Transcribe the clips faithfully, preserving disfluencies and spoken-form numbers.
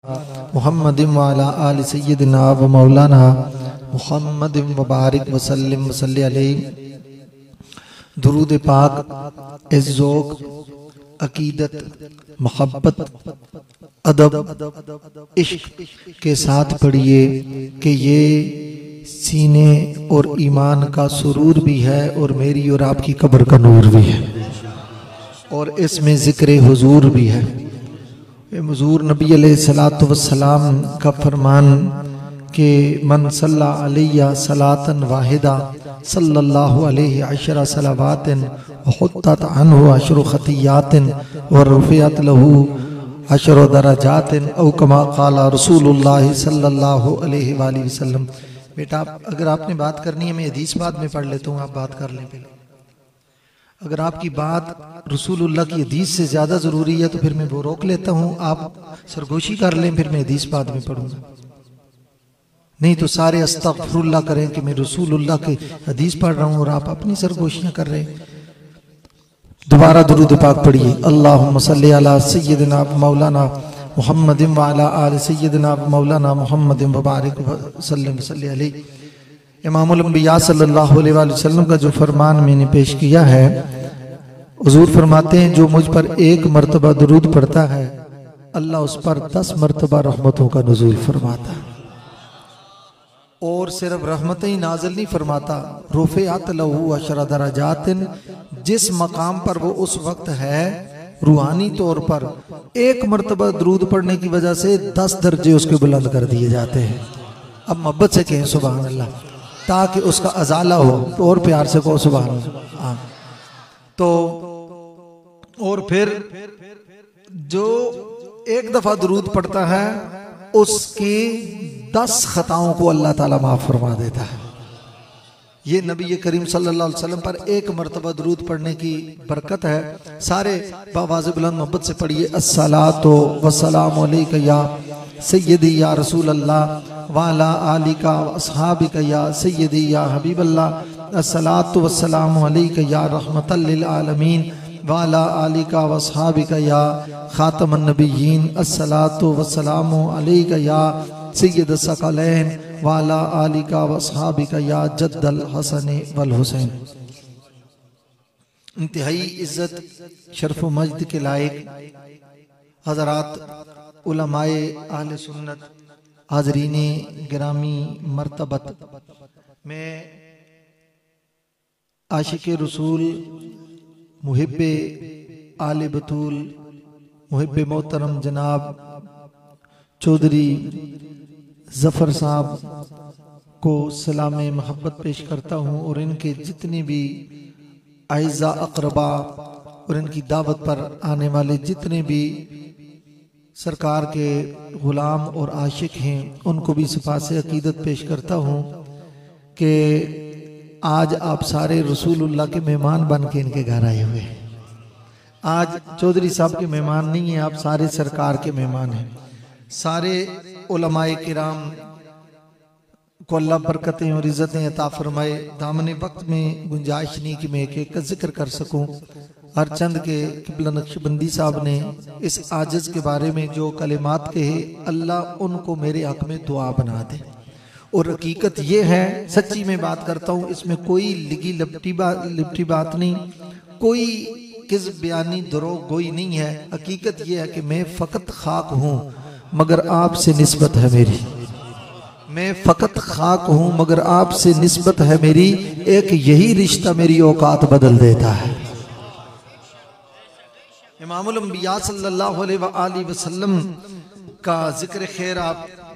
मुहम्मदिन व अला आलि सय्यिदिना व मौलाना मुहम्मदिन व बारिक व सल्लिम व सल्लि अलैहि। दुरूद पाक इज़्ज़ोक अकीदत मोहब्बत अदब इश्क के साथ पढ़िए कि ये सीने और ईमान का सुरूर भी है और मेरी और आपकी कब्र का नूर भी है और इसमें ज़िक्र हुजूर भी है। हुजूर नबी अलैहिस्सलातु वस्सलाम का फरमान कि मन सल्ला अलैया सलातन वाहिदा सल्लल्लाहु अलैहि अशरा सलावातिन व हुत्तत अन्हु अशरु खतियातिन व रुफ़ियत लहू अशरु दरजातिन औ कमा क़ाला रसूलुल्लाह सल्लल्लाहु अलैहि वसल्लम। बेटा अगर आपने बात करनी है मैं हदीस बाद में पढ़ लेता हूँ, आप बात कर लें पहले। अगर आपकी बात रसूलुल्लाह की हदीस से ज़्यादा ज़रूरी है तो फिर मैं वो रोक लेता हूँ, आप सरगोशी कर लें, फिर मैं हदीस बाद में पढ़ूँगा। नहीं तो सारे अस्तग़फिरुल्लाह करें कि मैं रसूलुल्लाह की हदीस पढ़ रहा हूँ और आप अपनी सरगोशियाँ कर रहे हैं। दोबारा दुरूद पाक पढ़िए। अल्लाहुम्मा सल्ली अला सय्यिदिना मौलाना मुहम्मदिन व अला आलि सय्यिदिना मौलाना मुहम्मदिन व बारिक व सल्लिम व सल्लि अलैहि। इमामुल अंबिया सल्लल्लाहु अलैहि वसल्लम का जो फरमान मैंने पेश किया है, हुजूर फरमाते हैं जो मुझ पर एक मर्तबा दुरूद पढ़ता है अल्लाह उस पर दस मर्तबा रहमतों का नुज़ूल फरमाता है। और सिर्फ रहमतें ही नाज़िल नहीं फरमाता, रुफ़ियत लहू अशरा दरजातिन, जिस मकाम पर वो उस वक्त है रूहानी तौर पर एक मर्तबा दुरूद पढ़ने की वजह से दस दर्जे उसके बुलंद कर दिए जाते हैं। अब मोहब्बत से कहें सुभान अल्लाह, ताकि उसका अजाला हो तो और प्यार से कहो सुभान अल्लाह। तो और फिर जो एक दफा दुरूद पढ़ता है उसकी दस खताओं को अल्लाह ताला माफ फरमा देता है। ये नबी करीम सल्लल्लाहु अलैहि वसल्लम पर एक मर्तबा दुरूद पढ़ने की बरकत है। सारे बावाज़ बुलंद मोहब्बत से पढ़िए। अस्सलातु वस्सलामु अलैका या सय्यदी या रसूल अल्लाह वाला आलिका व अस्हाबिका या सय्यदी या हबीबल्लाह। अस्सलातु वस्सलामु अलैका या रहमतल लिल आलमीन वाला आलिका व अस्हाबिका या खातमन नबिय्यीन। अस्सलातु वस्सलामु अलैका या सय्यद सकलैन वाला आलिका व अस्हाबिका या जद्दल हसन वल हुसैन। इंतहाई इज्जत शर्फ मजद के लायक हजरात उलमाए अहले सुन्नत हाज़रीने गिरामी मर्तबत, मैं आशिक़े रसूल मुहिब्बे आले बतूल मुहिब्बे मोहतरम जनाब चौधरी ज़फ़र साहब को सलाम मोहब्बत पेश करता हूँ और इनके जितने भी आइज़ा अक़रबा और इनकी दावत पर आने वाले जितने भी सरकार के ग़ुलाम और आशिक हैं उनको भी सिफ़ात अक़ीदत पेश करता हूँ कि आज आप सारे रसूलुल्लाह के मेहमान बन के इनके घर आए हुए हैं। आज चौधरी साहब के मेहमान नहीं हैं, आप सारे सरकार के मेहमान हैं। सारे उलमाए किराम को अल्लाह बरकतें और इज़्ज़तें अता फरमाए। दामने वक्त में गुंजाइश नहीं कि मैं एक एक का जिक्र कर सकूं। हर चंद के क़िबला नक्शबंदी साहब ने इस आजिज़ के बारे में जो कलिमात कहे अल्लाह उनको मेरे हक में दुआ बना दे। और हकीकत ये है, सच्ची में बात करता हूँ, इसमें कोई लिगी लिपटी बात लिपटी बात नहीं, कोई किस बयानी दरोग गोई नहीं है। हकीकत ये है कि मैं फ़कत खाक हूँ मगर आपसे निस्बत है मेरी। मैं फ़कत खाक हूँ मगर आपसे निस्बत है मेरी। एक यही रिश्ता मेरी औकात बदल देता है। इमामुल अंबिया सल्लल्लाहु अलैहि वसल्लम का जिक्र खैर आप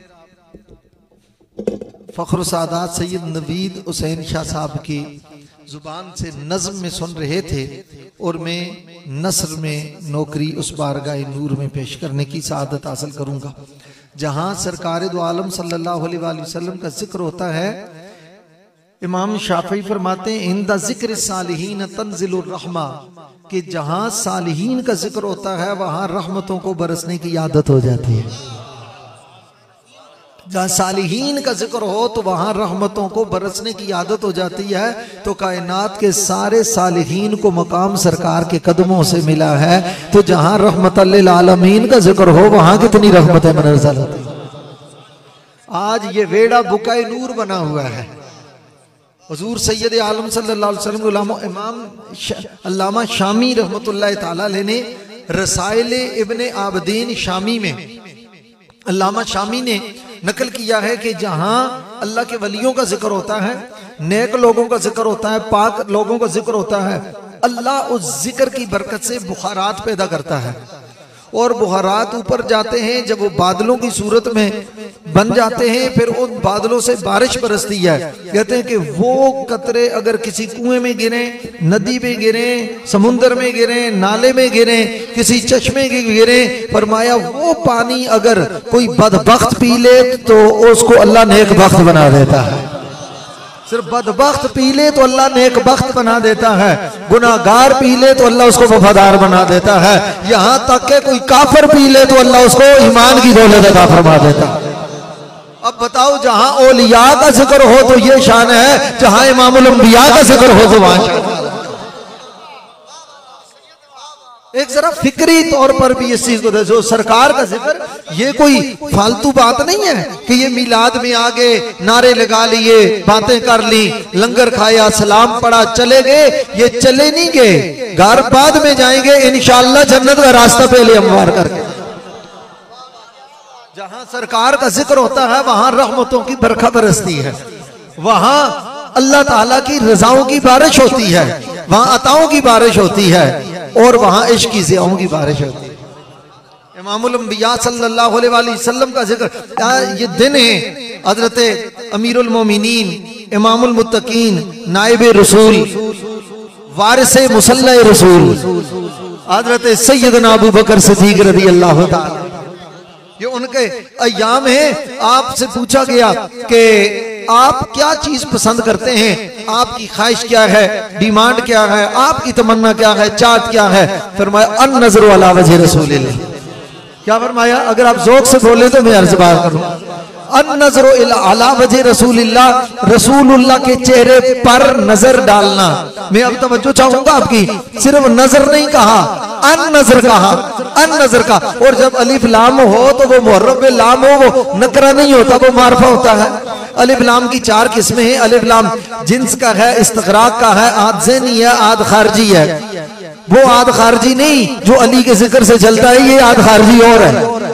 फ़ख्र सादात सैयद नवीद हुसैन शाह साहब की जुबान से नज़्म में सुन रहे थे और मैं नस्र में नौकरी उस बारगाह नूर में पेश करने की सआदत हासिल करूँगा जहाँ सरकार दो आलम सल्लल्लाहु अलैहि वसल्लम का जिक्र होता है। इमाम शाफी फरमाते हैं इंदा ज़िक्र सालिहीन तंज़िलुर रहमा, कि जहाँ सालिहीन का जिक्र होता है वहाँ रहमतों को बरसने की आदत हो जाती है। जहाँ सालिहीन का जिक्र हो तो वहाँ रहमतों को बरसने की आदत हो जाती है। तो कायनात के सारे सालिहीन को मकाम सरकार के कदमों से मिला है। तो जहाँ रहमतल लिल आलमीन का जिक्र हो वहाँ कितनी रहमतें मुनज़्ज़ल होती हैं। आज ये वेड़ा बुकाए नूर बना हुआ है। हुजूर सैयद आलम सल्लल्लाहु अलैहि वसल्लम इमाम अल्लामा शामी रहमतुल्लाह तआला अलैह ने रसाइल इब्ने आबदीन शामी में अल्लामा शामी ने नकल किया है कि जहां अल्लाह के वलियों का जिक्र होता है, नेक लोगों का जिक्र होता है, पाक लोगों का जिक्र होता है, अल्लाह उस जिक्र की बरकत से बुखारात पैदा करता है और बुखारात ऊपर जाते हैं। जब वो बादलों की सूरत में बन जाते हैं फिर उन बादलों से बारिश बरसती है। कहते हैं कि वो कतरे अगर किसी कुएं में गिरे, नदी में गिरे, समुंदर में गिरे, नाले में गिरे, किसी चश्मे के गिरे, फरमाया वो पानी अगर कोई बदबख्त पी ले तो उसको अल्लाह नेक बख्त बना देता है। सिर्फ बदबख्त पी ले तो अल्लाह नेक बख्त बना देता है, गुनाहगार पी ले तो अल्लाह उसको वफादार बना देता है, यहाँ तक के कोई काफिर पी ले तो अल्लाह उसको ईमान की दौलत अता फरमा देता है। अब बताओ जहां औलिया का जिक्र हो तो ये शान है, जहां इमामुल अंबिया का जिक्र हो तो वहां शान। एक जरा फिक्री तौर पर भी इस चीज को देखो, सरकार का जिक्र ये कोई फालतू बात नहीं है कि ये मिलाद में आ गए, नारे लगा लिए, बातें कर ली, लंगर खाया, सलाम पढ़ा, चले गए। ये चले नहीं गए, घर बाद में जाएंगे इंशाअल्लाह जन्नत का रास्ता पहले हमवार करके। जहां सरकार का जिक्र होता है वहां रहमतों की बरखा बरसती है, वहां अल्लाह ताला की रजाओं की बारिश होती है, वहां अताओं की बारिश होती है और वहां इश्क की ज़ियाओं की बारिश होती है। इमामुल अंबिया सल्लल्लाहु अलैहि वसल्लम का जिक्र, ये दिन है हजरत अमीरुल मोमिनीन, इमामुल मुत्तकीन, नाइब रसूल, वारिस मुसल्ला रसूल हजरत सैयदना अबू बकर सिद्दीक रज़ी अल्लाह ताला, ये उनके अय्याम है। आपसे पूछा गया कि आप क्या चीज पसंद करते हैं, आपकी ख्वाहिश क्या है, डिमांड क्या है, आपकी तमन्ना क्या है, चाहत क्या है? फरमाया अन नज़र अला वजह रसूलिल्लाह। क्या फरमाया? अगर आप ज़ौक़ से बोले तो मैं अर्ज़ बात करूं, अन नज़र अला वजह रसूलिल्लाह, रसूलुल्लाह के चेहरे पर नजर डालना। मैं अब तवज्जो चाहूंगा आपकी, सिर्फ नजर नहीं कहा, अन नजर कहा, अन नजर का। और जब अलिफ लाम हो तो वो मुहर्रफ में लाम हो, वो नकरा नहीं होता, वो मारफा होता है। अलिफ लाम की चार किस्में हैं। अलिफ लाम जिन्स का है, इस्तगराक का है, आद ज़ैनी है, आद खारजी है। वो आद खारजी नहीं जो अली के जिक्र से चलता है, ये आद खारजी और है।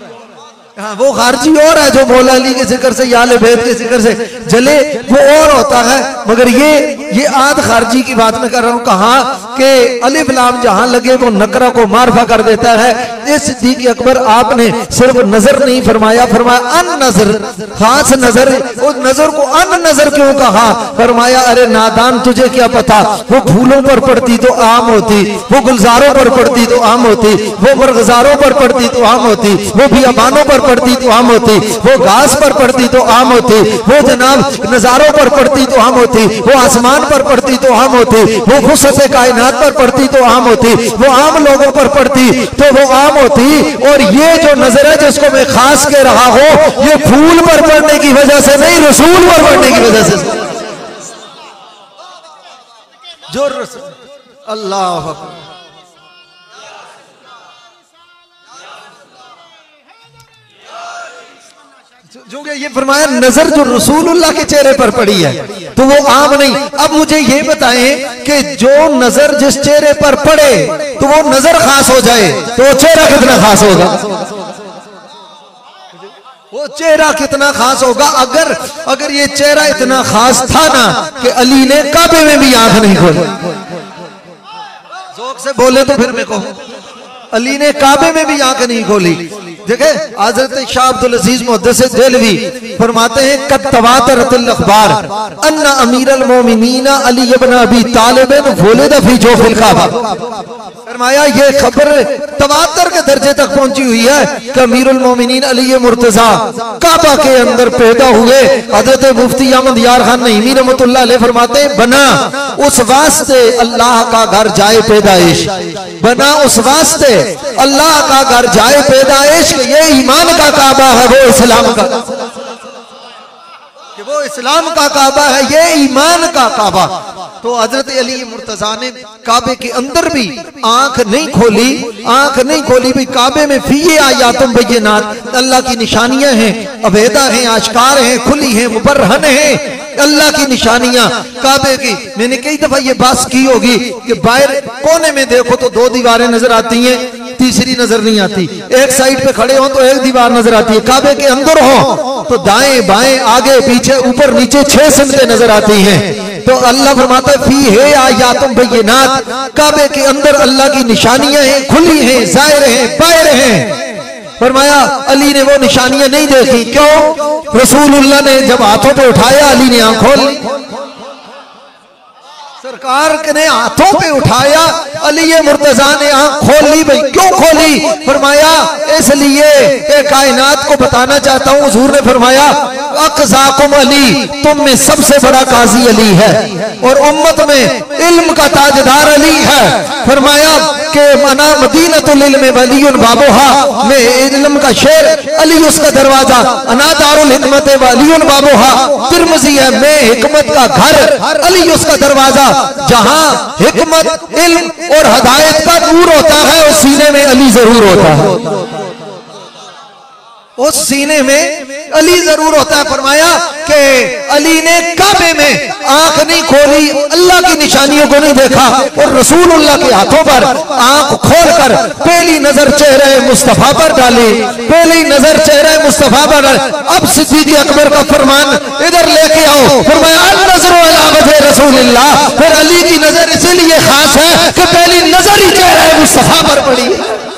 हाँ, वो खारजी और है जो मौला अली के जिक्र से या अहले बैत के जिक्र से जले, वो और होता है। मगर ये ये आद खारजी की बात मैं कर रहा हूँ। कहा कि अलिफ लाम जहां लगे वो नकरा को मारफा कर देता है। इस सिद्दीक़ अकबर आपने सिर्फ नजर नहीं फरमाया, फरमाया अन नजर, खास नजर। उस नजर को अन नजर क्यों कहा? फरमाया अरे नादान, तुझे क्या पता, वो फूलों पर पड़ती तो आम होती, वो गुलजारों पर पड़ती तो आम होती, वो बरगजारों पर पड़ती तो आम होती, वो बियाबानों पर पड़ती तो आम होती, वो घास पर पड़ती तो आम होती, वो जनाब नजारों पर पड़ती तो आम होती, वो आसमान पर पड़ती तो आम होती, वो खुशत कायनात पर पड़ती तो आम होती, वो आम लोगों पर पड़ती तो वो आम होती। और ये जो नजर है जिसको मैं खास कह रहा हूं, ये फूल पर पड़ने की वजह से नहीं, रसूल पर पड़ने की वजह से। जो अल्लाह जो ये फरमाया नजर जो रसूलुल्लाह के चेहरे पर पड़ी है तो वो आम नहीं। अब मुझे ये बताएं कि जो नजर जिस चेहरे पर पड़े तो वो नजर खास हो जाए तो वो चेहरा कितना खास होगा? वो चेहरा कितना खास होगा? अगर अगर ये चेहरा इतना खास था ना कि अली ने काबे में भी आंख नहीं खोली। ज़ौक़ से बोले तो फिर मैं कहूं, अली ने काबे में भी आंख नहीं खोली। देखे हज़रत शाह अब्दुल अजीज मुहद्दिस देहलवी फरमाते हैं कद तवातरतुल अखबार अन्ना अमीरुल मोमिनीन अली इब्न अबी तालिब वुलिद फी जोफिल काबा। फरमाया ये खबर तवातर के दर्जे तक पहुंची हुई है कि अमीरुल मोमिनीन अली मुर्तजा काबा के अंदर पैदा हुए। हज़रत मुफ्ती अहमद यार खान नईमी रहमतुल्लाह अलैह फरमाते हैं बना उस वास्ते अल्लाह का घर जाए पैदाइश, बना उस वास्ते अल्लाह का घर जाए पैदाइश। ये ईमान का काबा है, वो इस्लाम का। कि वो इस्लाम का काबा है, ये ईमान का काबा। तो हजरत अली मुर्तजा ने काबे के अंदर भी आंख नहीं खोली, आंख नहीं खोली भी काबे में फी आयातुम बय्यिनात, अल्लाह की निशानियां हैं, अबेदा हैं, आश्कार हैं, खुली हैं, मुबर्रहन हैं, अल्लाह की निशानियां काबे की। मैंने कई दफा ये बात की होगी कि बाहर कोने में देखो तो दो दीवारें नजर आती हैं, तीसरी नजर नहीं आती। एक साइड पे खड़े हो तो एक दीवार नजर आती है। काबे के अंदर हो तो दाएं बाएं आगे पीछे ऊपर नीचे छह सिमतें नजर आती हैं। तो अल्लाह फरमाता है फी है आयातुम बय्यिनात, काबे के अंदर अल्लाह की निशानियां हैं, खुली हैं, जाहिर हैं, बाहर हैं। फरमाया अली ने वो निशानियां नहीं देखी। क्यों? रसूलुल्लाह ने जब हाथों पे उठाया अली ने आंख खोल ली। सरकार ने हाथों पे उठाया, अली मुर्तजा ने आंख खोल ली। भाई क्यों खोली? फरमाया इसलिए कि कायनात को बताना चाहता हूं। हुजूर ने फरमाया अक़ज़ाकुम अली, तुम में सबसे बड़ा काजी अली है और उम्मत में इल्म का ताजदार अली है। फरमाया कि मना मदीनतुल इल्म वलीयुन बाबुहा, में इल्म का शेर अली उसका दरवाजा, अना दारुल हिकमत वलीयुन बाबुहा, तिरमिज़ी है मैं हिकमत का घर, अली उसका दरवाजा। जहां हिकमत इल्म और हदायत का नूर होता है उस सीने में अली जरूर होता है, उस सीने में अली जरूर होता है। फरमाया कि अली ने काबे में आंख नहीं खोली, अल्लाह की निशानियों को नहीं देखा और रसूलुल्लाह के हाथों पर आंख खोलकर पहली नजर चेहरे मुस्तफा पर डाली, पहली नजर चेहरे मुस्तफा पर डाली। अब सिद्दीक़ अकबर का फरमान इधर लेके आओ। फरमाया अन-नज़रु अला वजहि रसूलिल्लाह, फिर अली की नजर इसीलिए खास है कि पहली नजर ही चेहरे मुस्तफा पर पड़ी।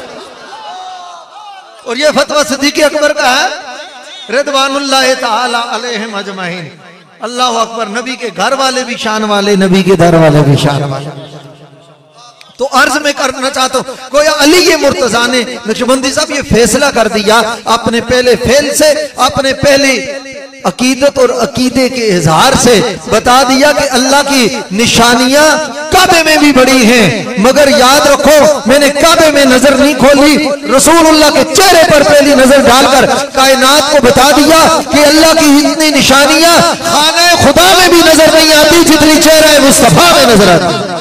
और ये फतवा सिद्दीक़ अकबर का है, रिदवानुल्लाह ताला अलैहिम अजमईन। अल्लाह अकबर। नबी के घर वाले भी शान वाले, नबी के दर वाले भी शान वाले। तो अर्ज में करना चाहता हूं, कोई अली मुर्तजा ने नक्शबंदी साहब ये फैसला कर दिया अपने पहले फेल से, अपने पहले अकीदत और अकीदे के इजहार से बता दिया कि अल्लाह की निशानियां काबे में भी बड़ी हैं, मगर याद रखो मैंने काबे में नजर नहीं खोली, रसूलुल्लाह के चेहरे पर पहली नजर डालकर कायनात को बता दिया कि अल्लाह की इतनी निशानियां खाने खुदा में भी नजर नहीं आती जितनी चेहरे मुस्तफा में नजर आती।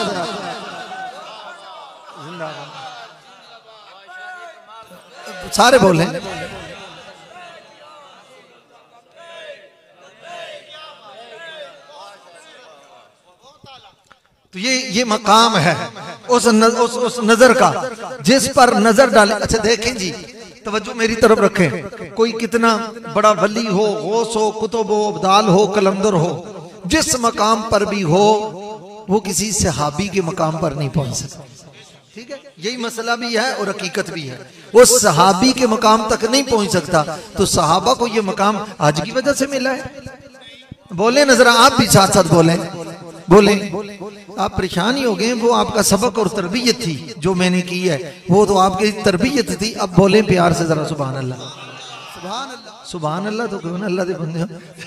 सारे बोले। तो ये ये मकाम है उस न, उस, उस नजर का जिस पर नजर डाले। अच्छा देखें जी, तवज्जो मेरी तरफ रखें। कोई कितना बड़ा वली हो, गौस हो, कुतुब हो, अब्दाल हो, कलंदर हो, जिस मकाम पर भी हो वो किसी सहाबी के मकाम पर नहीं पहुंच सकता। ठीक है, यही मसला भी है और हकीकत भी है। वो सहाबी के मकाम तक नहीं पहुंच सकता। तो सहाबा को ये मकाम आज की वजह से मिला है। बोले नजर, आप भी साथ साथ बोले बोले आप परेशान ही हो गए। वो आपका सबक और तरबियत थी जो मैंने की है, वो तो आपकी तरबियत थी। अब बोले प्यार से जरा सुभान अल्लाह, सुभान अल्लाह, सुभान अल्लाह। तो क्यों ना अल्लाह दे बंदे।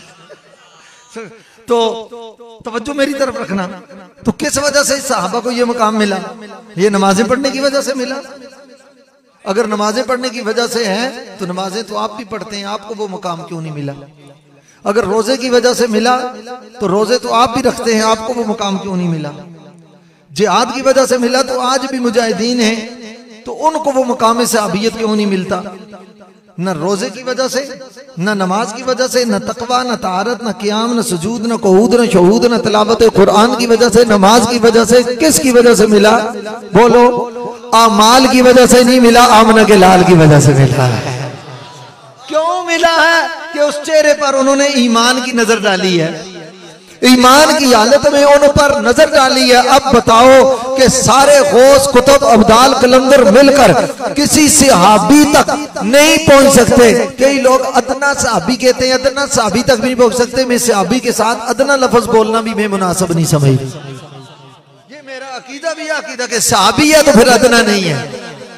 तो तवज्जो मेरी तरफ रखना। तो किस वजह से सहाबा को ये मकाम मिला? ये नमाजें पढ़ने की वजह से मिला। अगर नमाजें पढ़ने की वजह से है तो नमाजें तो आप भी पढ़ते हैं, आपको वो मकाम क्यों नहीं मिला? अगर रोजे की वजह से मिला तो रोजे तो आप भी रखते हैं, आपको वो मुकाम क्यों नहीं मिला? जिहाद की वजह से मिला तो आज भी मुजाहिदीन हैं, तो उनको वो मुकाम सहाबियत क्यों नहीं मिलता? न रोजे की वजह से, न नमाज की वजह से, न तकवा, न तारत, न क़याम, न सुजूद, न कऊद, न शहूद, न तिलावत कुरान की वजह से, नमाज की वजह से, किसकी वजह से मिला? बोलो। आमाल की वजह से नहीं मिला, आमना के लाल की वजह से मिला है। क्यों मिला है? कि उस चेहरे पर उन्होंने ईमान की नजर डाली है, ईमान की हालत में उन पर नजर डाली है। अब बताओ कि सारे गौस, कुतुब, अब्दाल, कलंदर मिलकर किसी सहाबी तक नहीं पहुंच सकते। कई लोग अदना सहाबी कहते हैं, अदना सहाबी तक भी नहीं पहुंच सकते। मैं सहाबी के साथ अदना लफ्ज बोलना भी मैं मुनासिब नहीं समझ। ये मेरा अकीदा भी है, अकीदा के सहाबी है तो फिर अदना नहीं है।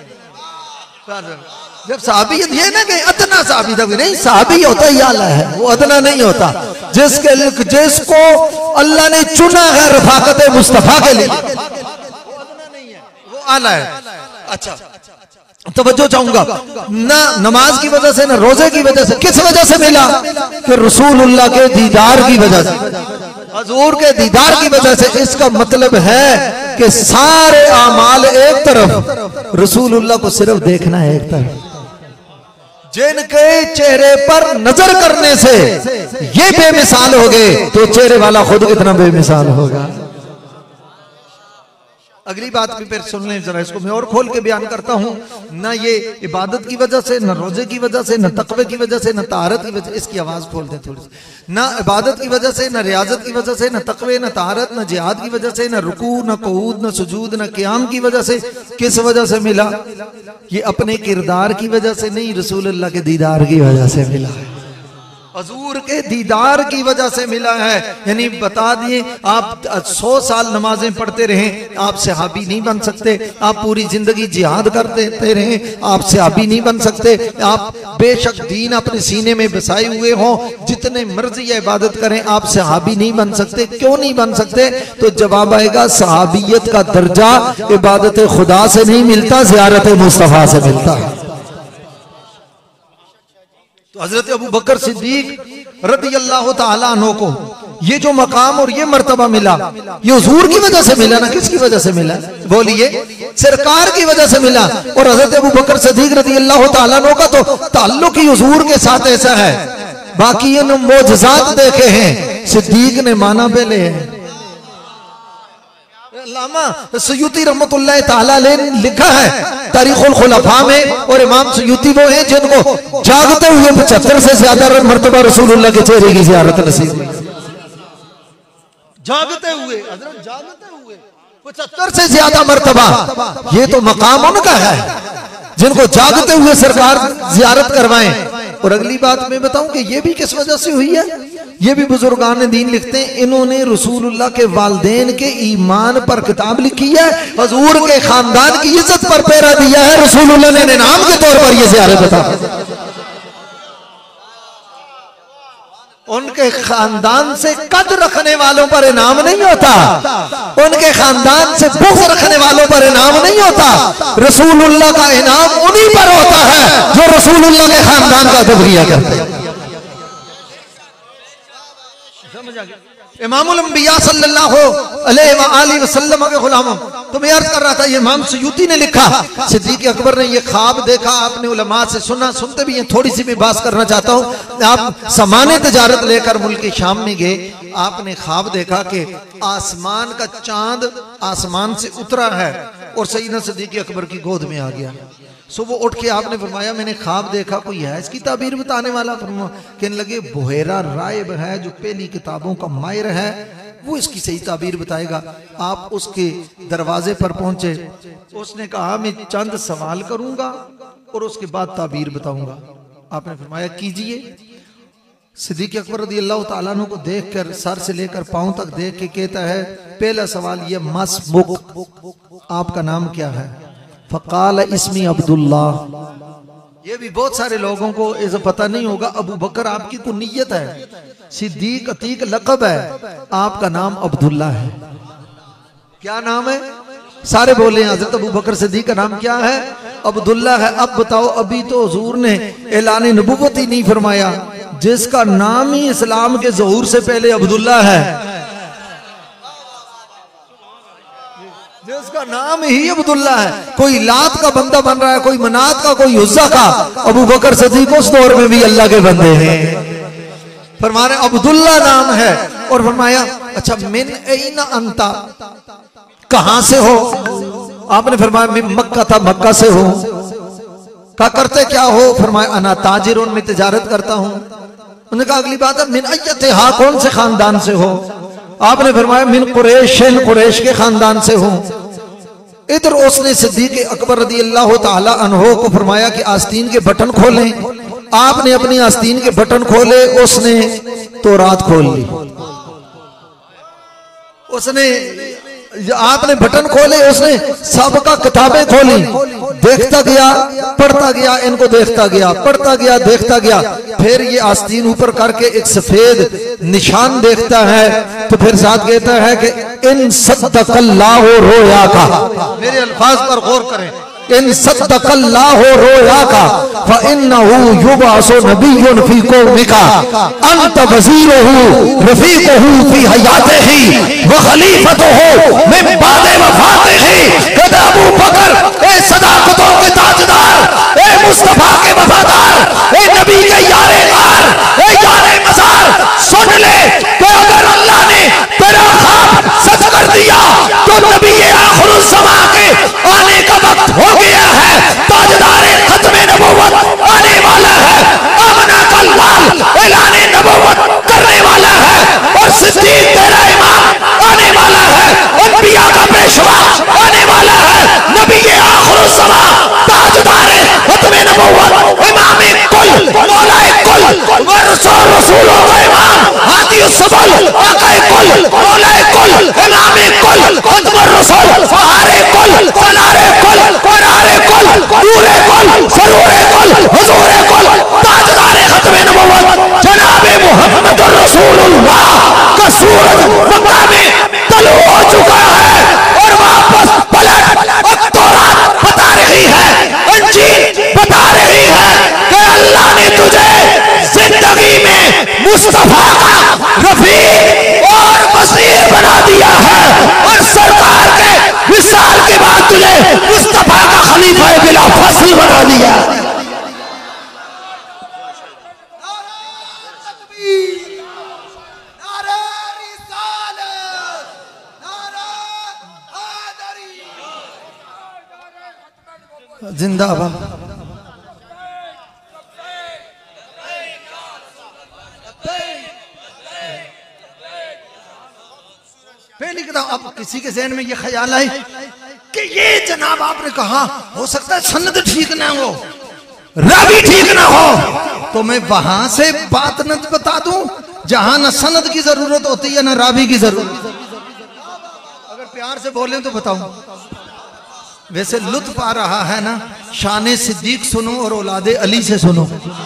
जब साहबी ये ना कि अदना साहबी तक नहीं, साहबी होता ही आला है, वो अदना नहीं होता। जिसके जिसको अल्लाह ने चुना है रफाकत मुस्तफा के लिए, वो अदना नहीं है, वो आला है। अच्छा तवज्जो चाहूंगा, ना नमाज की वजह से ना रोजे की वजह से, किस वजह से मिला? कि रसूलुल्लाह के दीदार की वजह से, हजूर के दीदार की वजह से। इसका मतलब है कि सारे आमाल एक तरफ, रसूलुल्लाह को सिर्फ देखना है एक तरफ। जिनके चेहरे पर नजर करने से ये बेमिसाल हो गए, तो चेहरे वाला खुद कितना बेमिसाल होगा। अगली बात भी फिर सुन लें जरा, इसको मैं और खोल के बयान करता हूं। ना ये इबादत की वजह से, ना रोजे की वजह से, ना तकवे की वजह से, ना तारत की वजह, इसकी आवाज खोल दें थोड़ी सी। ना इबादत की वजह से, ना रियाजत की वजह से, ना तकवे, ना तारत, ना जिहाद की वजह से, ना रुकू, ना कऊद, ना सुजूद, ना क़ियाम की वजह से। किस वजह से मिला? ये अपने किरदार की वजह से नहीं, रसूलुल्लाह के दीदार की वजह से मिला है, हजूर के दीदार की वजह से मिला है। यानी बता दिए, आप सौ साल नमाजें पढ़ते रहें, आप सहाबी नहीं बन सकते। आप पूरी जिंदगी जिहाद करते रहें, आप सहाबी नहीं बन सकते। आप बेशक दीन अपने सीने में बसाए हुए हों, जितने मर्जी इबादत करें, आप सहाबी नहीं बन सकते। क्यों नहीं बन सकते? तो जवाब आएगा, सहाबियत का दर्जा इबादत खुदा से नहीं मिलता, ज़ियारत मुस्तफा से मिलता है। तो हजरत अबू बकर सिद्दीक रज़ी अल्लाह ताला अन्हु को ये जो मकाम और ये मर्तबा मिला, ये हुजूर की वजह से मिला ना, किसकी वजह से मिला? बोलिए, सरकार की वजह से मिला। और हजरत अबू बकर सिद्दीक रज़ी अल्लाह ताला अन्हु का तो ताल्लुक ही हुजूर के साथ ऐसा है। बाकी ये मोजज़ात देखे हैं, सिद्दीक ने माना पहले है। अल्लामा सयूती रहमतुल्लाह ताला अलैह लिखा है तारीखुल खुलफा में, और इमाम सयूती वो हैं जिनको जागते हुए पचहत्तर से ज्यादा मर्तबा रसूलुल्लाह के चेहरे की ज़ियारत नसीब हुई। जागते हुए, हज़रत जागते हुए पचहत्तर से ज्यादा मर्तबा, ये तो मकाम उनका है जिनको जागते हुए सरकार ज़ियारत करवाएं। और अगली बात मैं बताऊं कि ये भी किस वजह से हुई है? ये भी बुजुर्गान दीन लिखते हैं, इन्होंने रसूलुल्लाह के वालिदैन के ईमान पर किताब लिखी है, हजूर के खानदान की इज्जत पर पहरा दिया है। रसूलुल्लाह ने इनाम के तौर पर यह ज़ियारत बता, उनके खानदान से कद रखने वालों पर इनाम नहीं होता, उनके खानदान से बुग़्ज़ रखने वालों पर इनाम नहीं होता। रसूलुल्लाह का इनाम उन्हीं पर होता है जो रसूलुल्लाह के खानदान का अदब किया करते हैं। इमामुल अंबिया सल्लल्लाहु अलैहि वसल्लम के गुलाम, तो मैं अर्ज कर रहा था, ये इमाम सयूती ने लिखा, सिद्दीक अकबर ने ये ख्वाब देखा, आपने उलमा से सुना, सुनते भी हैं। थोड़ी सी मैं बात करना चाहता हूँ। आप सामान्य तजारत लेकर मुल्क शाम में गए, आपने ख्वाब देखा कि आसमान का चांद आसमान से उतरा है और सैयदना सिद्दीक अकबर की गोद में आ गया। सुबह उठ के आपने फरमाया, मैंने ख्वाब देखा, कोई है इसकी ताबीर बताने वाला? कहने लगे, बुहेरा रायब है जो पहली किताबों का माहिर है, वो इसकी सही ताबीर बताएगा। आप उसके दरवाजे पर पहुंचे, उसने कहा मैं चंद सवाल करूंगा और उसके बाद ताबीर बताऊंगा। आपने फरमाया कीजिए। सिद्दीक अकबर रज़ी अल्लाह ताला अन्हु को देखकर सर से लेकर पांव तक देख के कहता है, पहला सवाल ये, मसमुक, आपका नाम क्या है? फ़क़ाल इस्मी अब्दुल्ला। ये भी बहुत सारे लोगों को ऐसा पता नहीं होगा। अबू बकर आपकी कुन्नियत है, सिद्दीक अतीक लक़ब है, आपका नाम अब्दुल्ला है। क्या नाम है? सारे बोले हज़रत अबू बकर सिद्दीक का नाम क्या है? अब्दुल्ला है। अब बताओ, अभी तो हुजूर ने ऐलान नबुव्वत ही नहीं फरमाया, जिसका नाम ही इस्लाम के ज़हूर से पहले अब्दुल्ला है, जिसका नाम ही अब्दुल्ला है। कोई लात का बंदा बन रहा है, कोई मनात का, कोई उज़्ज़ा का। अबू बकर सिद्दीक उस दौर में भी अल्लाह के बंदे हैं। फरमाया अब्दुल्ला नाम है। और फरमाया, अच्छा मिन ऐना अंता, कहां से हो? आपने फरमाया मिन मक्का था, मक्का से हो। क्या करते क्या हो? फरमाया अना ताजिरुन, में तिजारत करता हूं। उन्होंने कहा अगली बात है, मिन अय्यतिहा, कौन से खानदान से हो? आपने फरमाया मिन कुरैश, कुरैश के खानदान से हूं। इधर उसने सिद्दीक अकबर रज़ी अल्लाह ताला अन्हु को फरमाया कि आस्तीन के बटन खोलें। आपने अपनी आस्तीन के बटन खोले, उसने तौरात खोल ली। उसने आपने बटन खोले, उसने सबका किताबें खोली। देखता गया, पढ़ता गया, इनको देखता गया, पढ़ता गया, देखता गया। फिर ये आस्तीन ऊपर करके एक सफेद निशान देखता है, तो फिर साथ कहता है कि इन सद्दक़ल्लाहु रोया का। मेरे अल्फाज पर गौर करें, इन सद्दक़ल्लाहु रोया का फ़इन्नहु युबअसु नबिय्युन फ़ी कौमिका अंत वज़ीरुहु रफ़ीक़ुहु फ़ी हयातिही व ख़लीफ़तुहु मिन बादि वफ़ातिही। कहता अबू बकर, ए सदाकतों के ताजदार, ए मुस्तफा के वफादार, ए नबी के यारे गार, ए यारे मज़ार, सुन ले कि अगर अल्लाह ने तेरा ख्वाब सच कर दिया तो नबी आखिरुज़्ज़मा के आने का वक्त हो गया है। ताजदारे खत्मे नबुव्वत आने वाला है। आमना का लाल ऐलाने नबुव्वत करने वाला है और सिद्दीक तेरा इमाम आने वाला है। अंबिया का पेशवा आने वाला है। नबी आखिरुज़्ज़मा ताजदारे खत्मे नबुव्वत इमामे कुल मौलाए कुल व रसूल रसूलों का इमाम हादियुस सबल आकाए कुल मौलाए कुल इमामे कुल खुतबुर रसूल सहारे कुल सलारे कुल करारे कुल नूरे कुल सरूरे कुल हुजूरे कुल ताजदारे खत्मे नबुव्वत जनाबे मुहम्मदुर रसूलुल्लाह का सूरज मक्का में तलू हो चुका है और वापस पलट अब तौरात बता रही है, इंजील बता रही है कि अल्लाह ने तुझे जिंदगी में मुस्तफा का रफीक और वज़ीर बना दिया है और सरकार के विसाल के बाद तुझे मुस्तफा का खलीफा बिला फसल बना दिया। जिंदाबाद। पहली किताब, अब किसी के ज़हन में ये ख्याल आए कि ये जनाब आपने कहा हो सकता है सनद ठीक ना हो, रावी ठीक ना हो, तो मैं वहां से बात न बता दूं जहां न सनद की जरूरत होती है न रावी की जरूरत। अगर प्यार से बोले तो बताऊं। वैसे लुत्फ आ रहा है ना, शाने सिद्दीक सुनो और औलादे अली से सुनो।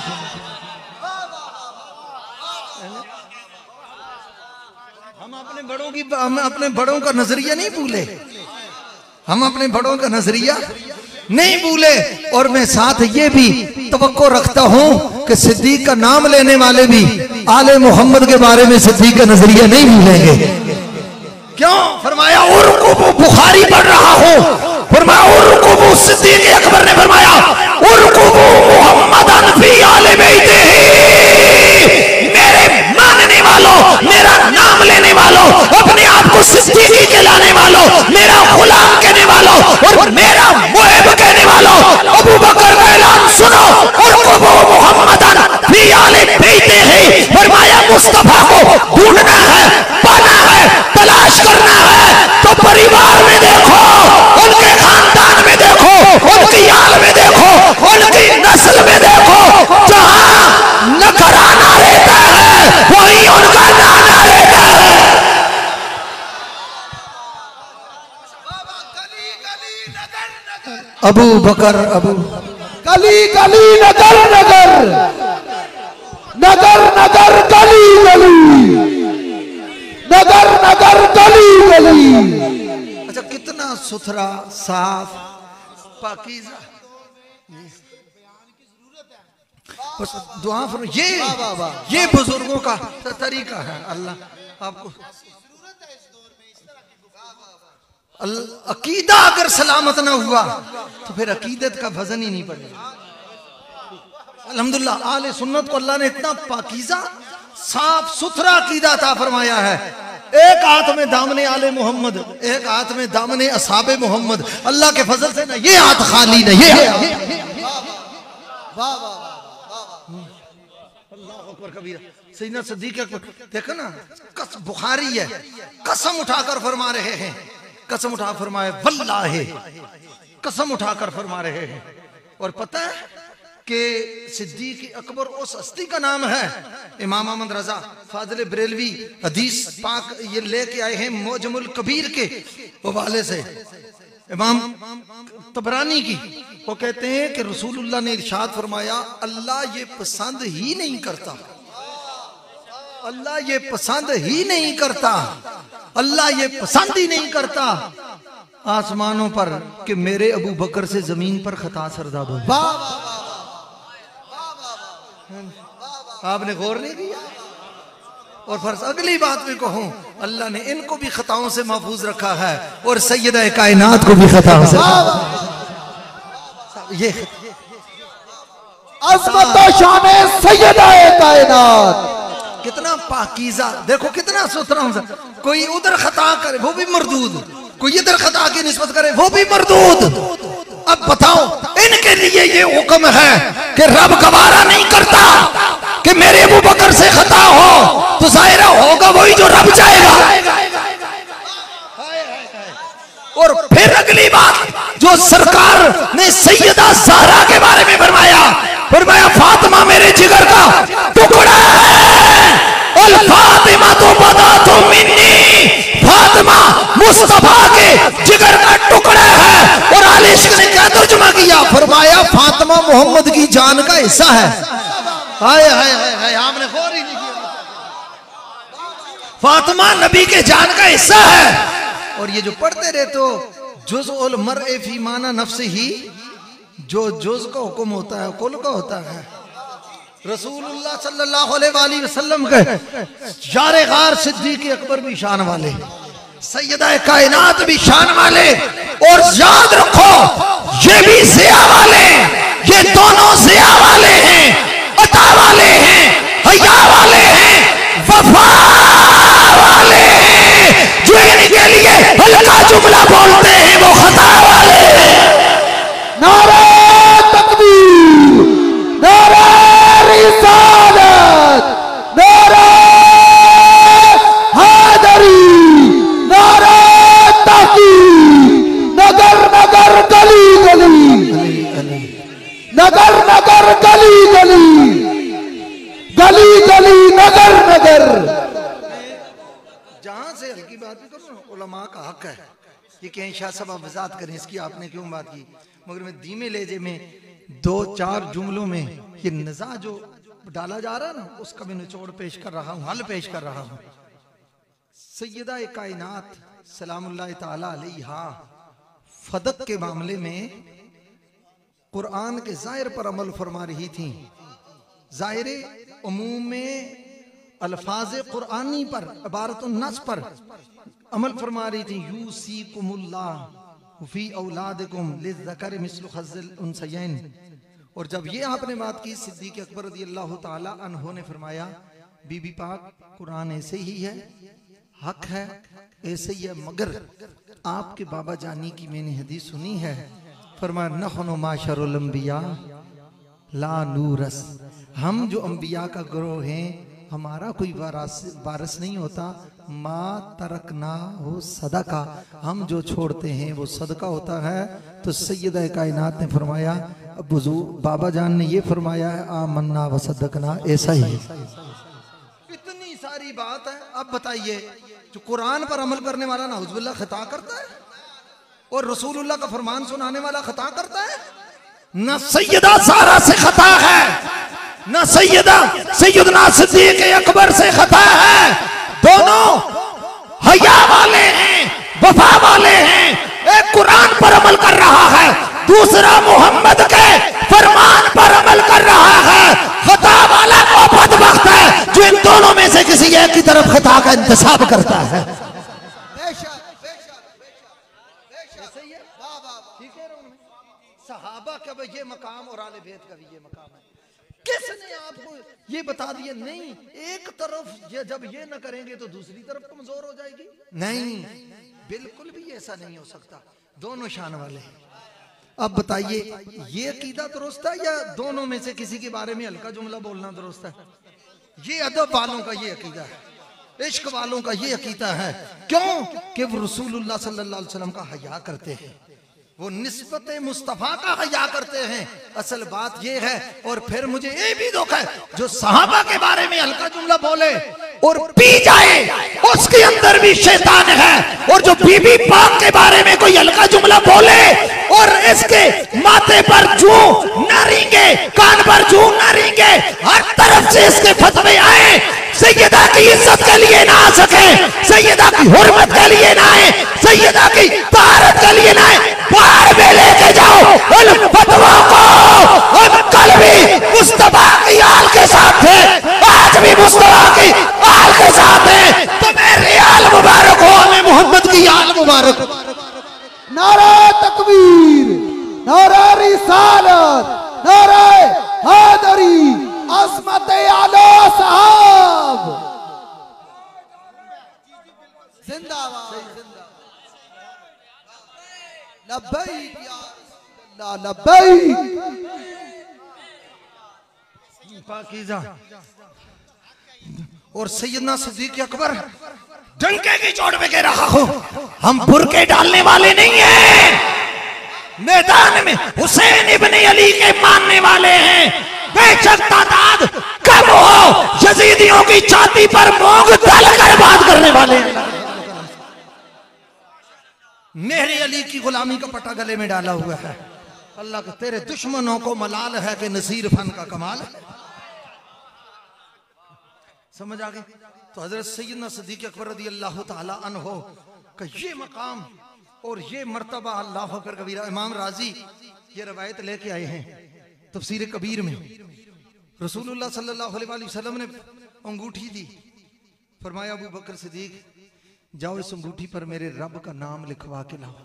हम अपने बड़ों की हम अपने बड़ों का नजरिया नहीं भूले, हम अपने बड़ों का नजरिया नहीं भूले। और मैं साथ ये भी तवक्को रखता हूं कि सिद्दीक का नाम लेने वाले भी आले मोहम्मद के बारे में सिद्दीक का नजरिया नहीं भूलेंगे। क्यों? फरमाया उरकुबू, बुखारी पढ़ रहा हूं, फरमाया उरकुबू, सिद्दीक अकबर ने फरमाया उरकुबू मुहम्मदन फी आले बैतिही, मेरे मानने वालों, मेरा नाम लेने वालों, अपने आप को सिद्दीकी कहलाने वालों, मेरा गुलाम कहने वालों और मेरा मुहिब कहने वालों, अबू बकर का ऐलान सुनो, उरकुबू मुहम्मदन फी आले बैतिही। फरमाया मुस्तफा को ढूंढना है, पाना है, तलाश करना है तो परिवार में देखो, उनके खानदान में देखो, उनकी आल में देखो, उनकी नस्ल में देखो। जहां न घराना रहता है वहीं उनका नाना रहता है। अबू बकर, अबू गली गली नगर नगर नगर नगर गली गली नगर नगर गली गली। अच्छा, कितना सुथरा साफ पाकीज़ा। बस दुआ फरमा, ये ये बुजुर्गों का तरीका है। अल्लाह आपको अकीदा अगर सलामत ना हुआ तो फिर अकीदत का वजन ही नहीं पड़ेगा। अल्हम्दुलिल्लाह आले सुन्नत को अल्लाह ने इतना पाकीज़ा साफ सुथरा अकीदा अता फरमाया है। एक हाथ में दामने आले मोहम्मद, एक हाथ में दामने असहाबे मोहम्मद। अल्लाह के फजल से ना ये हाथ खाली नहीं है। अल्लाह अकबर कबीरा। सैयदना सिद्दीक अकबर देखो ना, कस बुखारी है, कसम उठाकर फरमा रहे हैं, कसम उठा फरमाए वल्लाहि, कसम उठाकर फरमा रहे हैं। और पता है कि सिद्दीक अकबर उस हस्ती का नाम है। इमाम अहमद रजा फाजिल बरेलवी हदीस पाक ये लेके आए हैं मोजमुल कबीर के हवाले से, इमाम तबरानी की। वो कहते हैं कि रसूलुल्लाह ने इरशाद फरमाया, अल्लाह ये पसंद ही नहीं करता, अल्लाह ये पसंद ही नहीं करता, अल्लाह ये पसंद ही नहीं करता आसमानों पर कि मेरे अबू बकर से जमीन पर खता सरदाद हो। आपने गौर नहीं किया? और फर्ज अगली बात में कहूं, अल्लाह ने इनको भी खताओं से महफूज रखा है और सैयदा कायनात को भी खताओं से। ये अज़मत व शान सैयदा कायनात, कितना पाकीज़ा, देखो कितना सुथरा। कोई उधर खता करे वो भी मरदूद, कोई इधर खता की निस्बत करे वो भी मरदूद। अब बताओ, इनके लिए ये हुक्म है कि रब गवारा नहीं करता कि मेरे अबू बकर से खता हो, तो जाहिर होगा वही जो रब चाहेगा। और फिर अगली बात जो सरकार ने सैयदा ज़हरा के बारे में फरमाया, फरमाया फातिमा मेरे जिगर का टुकड़ा है, और फातिमा तो बता तो मिन्नी, फातिमा मुस्तफा के जिगर का टुकड़ा है। और आले इश्क ने क्या तर्जुमा किया, फरमाया फातिमा मोहम्मद की जान का हिस्सा है। हाय हाय हाय हाय, आपने गौर ही नहीं किया। फातिमा नबी के जान का हिस्सा है। और ये जो पढ़ते रहे तो जुज़उल मर्इ फी माना नफ्स ही, जो जुज़ का हुक्म होता है कुल का होता है। रसूलुल्लाह सल्लल्लाहु अलैहि वसल्लम के यारे गार सिद्दीक़ अकबर भी शान वाले, सैयदा कायनात भी शान वाले। और याद रखो ये भी ज़िया वाले, ये दोनों ज़िया वाले हैं, अता वाले हैं, हया वाले हैं, वफा वाले हैं। जो इनके लिए हल्का जुमला बोलते हैं वो खता वाले हैं। नारे तकबीर, नारे रिसालत, नारे हैदरी, नारे तहकीक, नगर नगर गली गली, नगर नगर गली गली, गली गली नगर नगर। जहां से हल्की बात भी करो ना, उलमा का हक है ये कहीं शाह साहब आप वजात करें इसकी आपने क्यों बात की, मगर मैं धीमे लहजे में दो चार जुमलों में ये नज़ा जो डाला जा रहा है ना उसका मैं निचोड़ पेश कर रहा हूँ, हल पेश कर रहा हूँ। सैयदा कायनात सलामुल्लाह ताला अलैहा फदक के मामले में कुरान के ज़ाहिर पर अमल फरमा रही थी। ज़ाहिर उमूम में अल्फाज कुरानी पर, इबारत नस पर अमल फरमा रही थी। यूसीकुमुल्लाह फी औलादिकुम लिज़्ज़कर मिस्लु हज़्ज़िल उन्सयैन। और जब ये आपने बात की, सिद्दीक़ अकबर रज़ियल्लाहु ताला अन्हु ने फरमाया बीबी पाक कुरान ऐसे ही है, हक है ऐसे ही है, मगर आपके बाबा जानी की मैंने हदीस सुनी है, फरमाया नहनु माशरुल अंबिया ला नूरस, हम जो अंबिया का ग्रोह हैं हमारा कोई वारस वारस नहीं होता, माँ तरकना हो सदका, हम जो छोड़ते हैं वो सदका होता है। तो सैयदा कायनात ने फरमाया, बुजुर्ग बाबा जान ने ये फरमाया है आमन्ना व सदकना, ऐसा ही है। इतनी सारी बात है। अब बताइए जो कुरान पर अमल करने वाला नाउज़ुबिल्लाह खता करता है और रसूलुल्लाह का फरमान सुनाने वाला खता करता है? न सैयदा ज़हरा से खता है, न सैयदा सैयदना सिद्दीक़ अकबर से खता है। दोनों हया वाले हैं, वफा वाले हैं। एक कुरान पर अमल कर रहा है, दूसरा मोहम्मद के फरमान पर अमल कर रहा है। खता वाला वो बदबख्त है जो इन दोनों में से किसी एक की तरफ खता का इंतसाब करता है। सहाबा का भी ये मकाम और आले बैत का भी ये मकाम है। किसने आपको ये बता दिया नहीं एक तरफ ये जब ये न करेंगे तो दूसरी तरफ कमजोर हो जाएगी? नहीं, बिल्कुल भी ऐसा नहीं हो सकता। दोनों शान वाले हैं। अब बताइए ये अकीदा दुरुस्त है या दोनों में से किसी के बारे में हल्का जुमला बोलना दुरुस्त है? ये अदब वालों का ये अकीदा है, इश्क वालों का ये अकीदा है। क्यों कि वो रसूलुल्लाह सल्लल्लाहु अलैहि वसल्लम का हया करते हैं, वो निस्बत मुस्तफा का हया करते हैं। असल बात ये है। और फिर मुझे ये भी दुख है जो सहाबा के बारे में हल्का जुमला बोले और पी जाए, उसके अंदर भी शैतान है। और जो बीबी पाक के बारे में कोई हल्का जुमला बोले और इसके माथे पर जू न रेंगे, कान पर जू न रेंगे, हर तरफ से इसके फतवे आए, सैयदा की इज्जत के लिए ना आ सके, सैयदा की हुर्मत के लिए ना है, सैयदा की तारत के लिए ना है, बाहर में लेके जाओ उन फतवा को। हम कल भी मुस्तफा की आल के साथ थे, आज भी मुस्तफा की आल के साथ हैं। तो मेरी आल मुबारक हो, हमें मोहम्मद की आल मुबारक। नारा तकबीर, नारा रिसालत, नारा हैदरी, अज़मत आला साहब जिंदाबाद, लब्बैक या रसूलल्लाह, लब्बैक। पाकीज़ा और सैयदना सिद्दीक़ अकबर डंके की चोट पे कह रहा हो, हम बुरके डालने वाले नहीं हैं, मैदान में हुसैन इब्ने अली के मानने वाले हैं। बेशक तादाद कम हो, यजीदियों की छाती पर मोंग डालकर बात करने वाले हैं। मेरे अली की गुलामी का पट्टा गले में डाला हुआ है। अल्लाह के तेरे दुश्मनों को मलाल है कि नसीर फन का कमाल है। समझ आ गई? तो हजरत सैयदना सिद्दीक़ अकबर रज़ी अल्लाह ताला अन्हो का ये मकाम और ये मर्तबा, अल्लाह अकबर कबीरा। इमाम राजी ये रवायत लेके आए हैं तफसीर कबीर में। रसूलुल्लाह सल्लल्लाहु अलैहि वसल्लम ने अंगूठी दी, फरमाया अबू बकर सिद्दीक जाओ इस अंगूठी पर मेरे रब का नाम लिखवा के लाओ।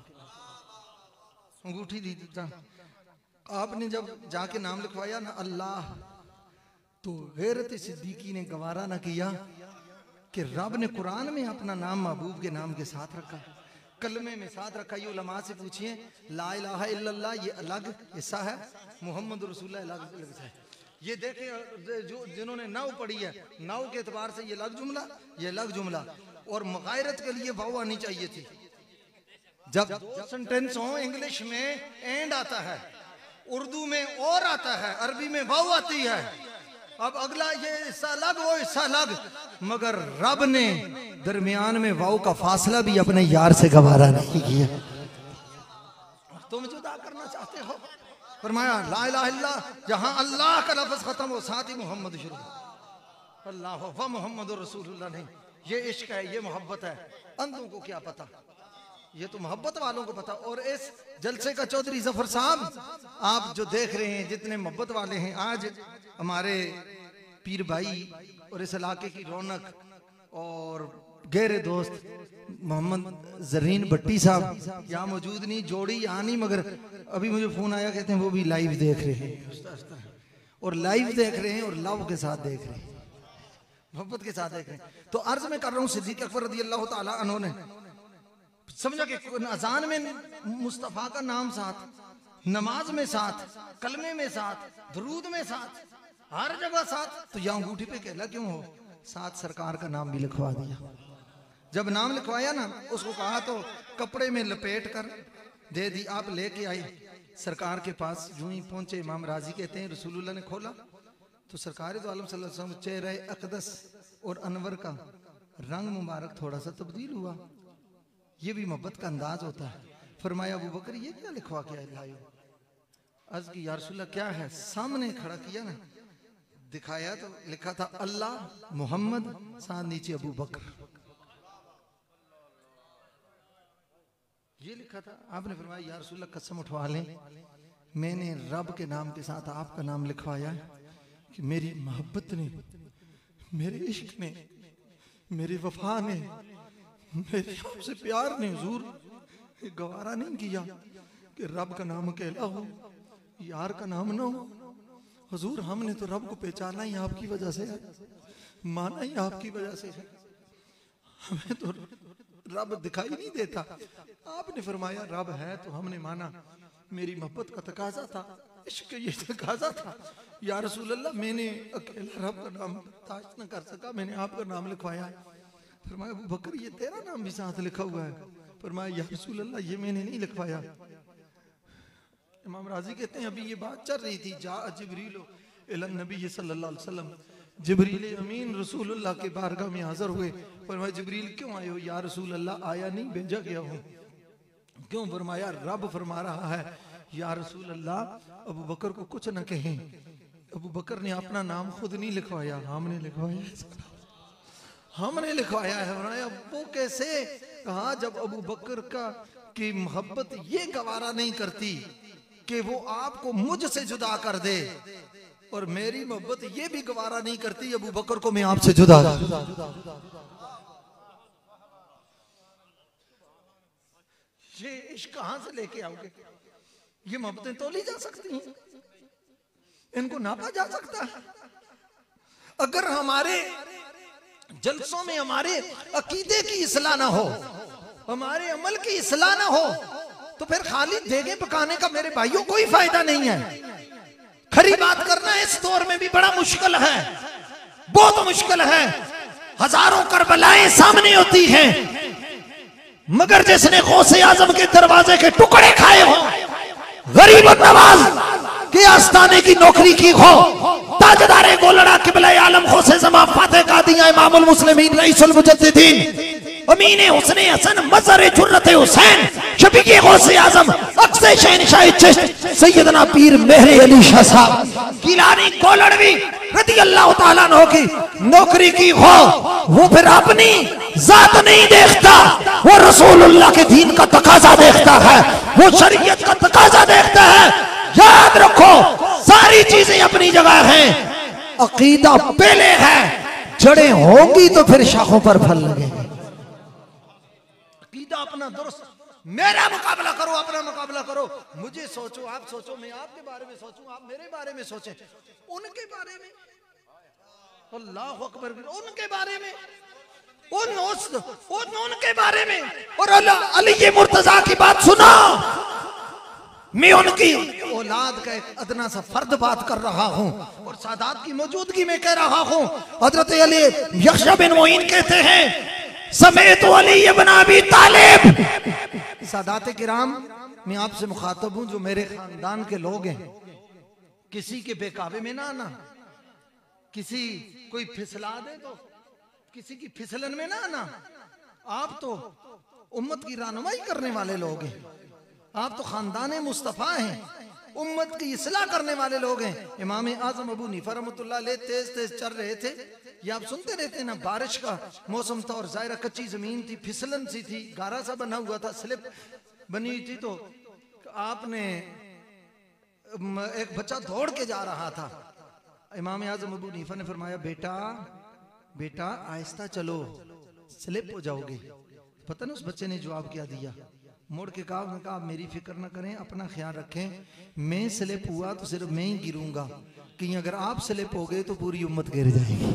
अंगूठी दी था। आपने जब जाके नाम लिखवाया ना अल्लाह, तो गैरत सिद्दीकी ने गवारा ना किया कि रब ने कुरान में अपना नाम महबूब के नाम के साथ रखा, कलमे में साथ रखा। ये उलमा से पूछिए, ला इलाहा इल्लल्लाह ये अलग हिस्सा है, मोहम्मद रसूलुल्लाह अलग अलग है। ये देखें जो जिन्होंने नाव पढ़ी है, नाव के एतबार से ये अलग जुमला, ये अलग जुमला। और मुगायरत के लिए वाव आनी चाहिए थी। जब दो सेंटेंस हो, इंग्लिश में एंड आता है, उर्दू में और आता है, अरबी में वाव आती है। अब अगला ये हिस्सा अलग, वो हिस्सा अलग, मगर रब ने दरमियान में वाव का फासला भी अपने यार से गवारा नहीं किया। तुम जुदा करना चाहते हो, फरमाया ला इलाहा इल्लल्लाह, जहां अल्लाह का लफ्ज खत्म हो साथ ही मोहम्मद शुरू। अल्लाह व मोहम्मद रसूलुल्लाह नहीं, ये इश्क है, ये मोहब्बत है। अंधों को क्या पता, ये तो मोहब्बत वालों को पता। और इस जलसे का चौधरी जफर साहब आप जो देख रहे हैं, जितने मोहब्बत वाले हैं, आज हमारे पीर भाई और इस इलाके की रौनक और गहरे दोस्त मोहम्मद जरीन भट्टी साहब यहाँ मौजूद नहीं, जोड़ी यहाँ नहीं, मगर अभी मुझे फोन आया, कहते हैं वो भी लाइव देख रहे हैं। और लाइव देख रहे हैं और लव के साथ देख रहे हैं, मोहब्बत के साथ देख रहे हैं। तो अर्ज में कर रहा हूँ, सिद्दीक़ अकबर रज़ी अल्लाह ताला अन्हु ने समझा कि अजान में मुस्तफ़ा का नाम साथ, नमाज में साथ, कलमे में साथ, दरूद में साथ, हर जगह साथ। तो यहाँ अंगूठी पे कहला क्यों हो, साथ सरकार का नाम भी लिखवा दिया। जब नाम लिखवाया ना, उसको कहा तो कपड़े में लपेट कर दे दी। आप लेके आए सरकार के पास, यूं ही पहुंचे। इमाम राजी कहते हैं रसूलुल्लाह ने खोला तो सरकार दो आलम सल्लल्लाहु अलैहि वसल्लम चेहरे अक़दस और अनवर का रंग मुबारक थोड़ा सा तब्दील हुआ। ये भी मोहब्बत का अंदाज होता है। फरमाया अबू बकर ये क्या लिखवा के लाए? अर्ज़ की या रसूलल्लाह क्या है? सामने खड़ा किया ना, दिखाया तो लिखा था अल्लाह मोहम्मद, साथ नीचे अबू बकर, ये लिखा था। आपने फरमाया या रसूलल्लाह कसम उठवा लें, मैंने रब के नाम के साथ आपका नाम लिखवाया कि मेरी मोहब्बत ने, मेरे इश्क ने, मेरी वफा ने, मेरे आपसे प्यार ने हुजूर गवारा नहीं किया कि रब का नाम अकेला हो, यार का नाम ना हो। हुजूर हमने तो रब को पहचाना ही आपकी वजह से है, माना ही आपकी वजह से है, हमें तो रब दिखाई नहीं देता। आपने फरमाया रब है तो हमने माना, मेरी मोहब्बत का तकाजा था, इश्क ये तकाजा था। या रसूल अल्लाह मैंने अकेला रब का नाम ताज न कर सका, मैंने आपका नाम लिखवाया। फरमाया अबू बकर ये तेरा नाम भी साथ लिखा हुआ है। फरमाया या रसूल अल्लाह ये मैंने नहीं लिखवाया। इमाम राजी कहते हैं अभी ये बात चल रही थी, जा जिब्रील इला नबी सल्लल्लाहु अलैहि वसल्लम, जिब्रील अमीन रसूलुल्लाह के बारगाह में हाजिर हुए। फरमाया जिब्रील क्यों आए हो? या रसूल अल्लाह आया नहीं, भेजा गया हूँ। क्यों? फरमाया रब फरमा रहा है या रसूल अल्लाह अबू बकर को कुछ न कहें। अबू बकर ने अपना नाम खुद नहीं लिखवाया, हमने लिखवाया। हमने लिखवाया है। बनाया वो कैसे? कहा जब अबू बकर का की मोहब्बत ये गवारा नहीं करती कि वो आपको मुझसे जुदा कर दे, और मेरी मोहब्बत ये भी गवारा नहीं करती अबू बकर को मैं आपसे जुदा। ये इश्क कहां से लेके आओगे? ये मोहब्बतें तोली जा सकती हैं, इनको नापा जा सकता है? अगर हमारे जलसों में हमारे अकीदे की इस्लाह ना हो, हमारे अमल की इस्लाह ना हो, तो फिर खाली देगे पकाने का मेरे भाइयों कोई फायदा नहीं है। खरी बात करना इस दौर में भी बड़ा मुश्किल है, बहुत मुश्किल है। हजारों करबलाएं सामने होती हैं, मगर जिसने गौसे आजम के दरवाजे के टुकड़े खाए हो, गरीब और नवाज के आस्थाने की नौकरी की हो, ताजदारे गोलड़ा किबला आलम गौसे ज़मा फाते कादिया इमामुल मुस्लिमीन रईसुल मुजद्दिदीन अमीने हुस्ने हसन मज़र जुर्रत हुसैन शफीक़े गौसे आजम अक्से शहनशाह चिश्त सैयदना पीर मेहर अली शाह साहब गिलानी गोलड़वी रज़ी अल्लाह तआला अन्हु की नौकरी की हो, वो फिर अपनी जात नहीं देखता, वो रसूलुल्लाह के दीन का तकाजा देखता है, वो शरीयत का तकाजा देखता है। याद रखो सारी चीजें अपनी जगह हैं, अकीदा पहले है, जड़ें होंगी तो फिर शाखों पर फल लगेंगे। अकीदा अपना दुरुस्त, मेरा मुकाबला करो, अपना मुकाबला करो। मुझे सोचो, आप सोचो, मैं आपके बारे में सोचूं, आप मेरे बारे में सोचें, उनके बारे में, अल्लाह अकबर, उनके बारे में, उन उस उन उनके बारे में। और अली मुर्तजा की बात सुना, मैं उनकी औलाद का एक अदना सा फर्द बात कर रहा हूँ, और सादात की मौजूदगी में कह रहा हूँ। हजरत अली यख्शा बिन मोइन कहते हैं, समेत अली इब्न अबी तालिब। सादात किराम, मैं आपसे मुखातब हूँ जो मेरे खानदान के लोग हैं, किसी के बेकाबे में ना आना, किसी कोई फिसला दे तो किसी की फिसलन में ना आना। आप तो उम्मत की रहनुमाई करने वाले लोग हैं, आप तो खानदान मुस्तफ़ा हैं, उम्मत की इस्लाह करने वाले लोग हैं। इमाम आज़म अबू हनीफा रहमतुल्लाह अलैह तेज तेज चल रहे थे, ये आप सुनते रहते ना, बारिश का मौसम था और ज़ाहिर कच्ची जमीन थी, फिसलन सी थी, गारा सा बना हुआ था, स्लिप बनी हुई थी। तो आपने एक बच्चा दौड़ के जा रहा था, इमाम आज़म अबू हनीफा ने फरमाया, बेटा बेटा आहिस्ता चलो, स्लिप हो जाओगे। पता नहीं उस बच्चे ने जवाब क्या दिया, मुड़ के कहा, उन्होंने कहा मेरी फिक्र ना करें, अपना ख्याल रखें, मैं स्लिप हुआ तो सिर्फ मैं ही गिरूंगा, कि अगर आप स्लिप हो गए तो पूरी उम्मत गिर जाएगी,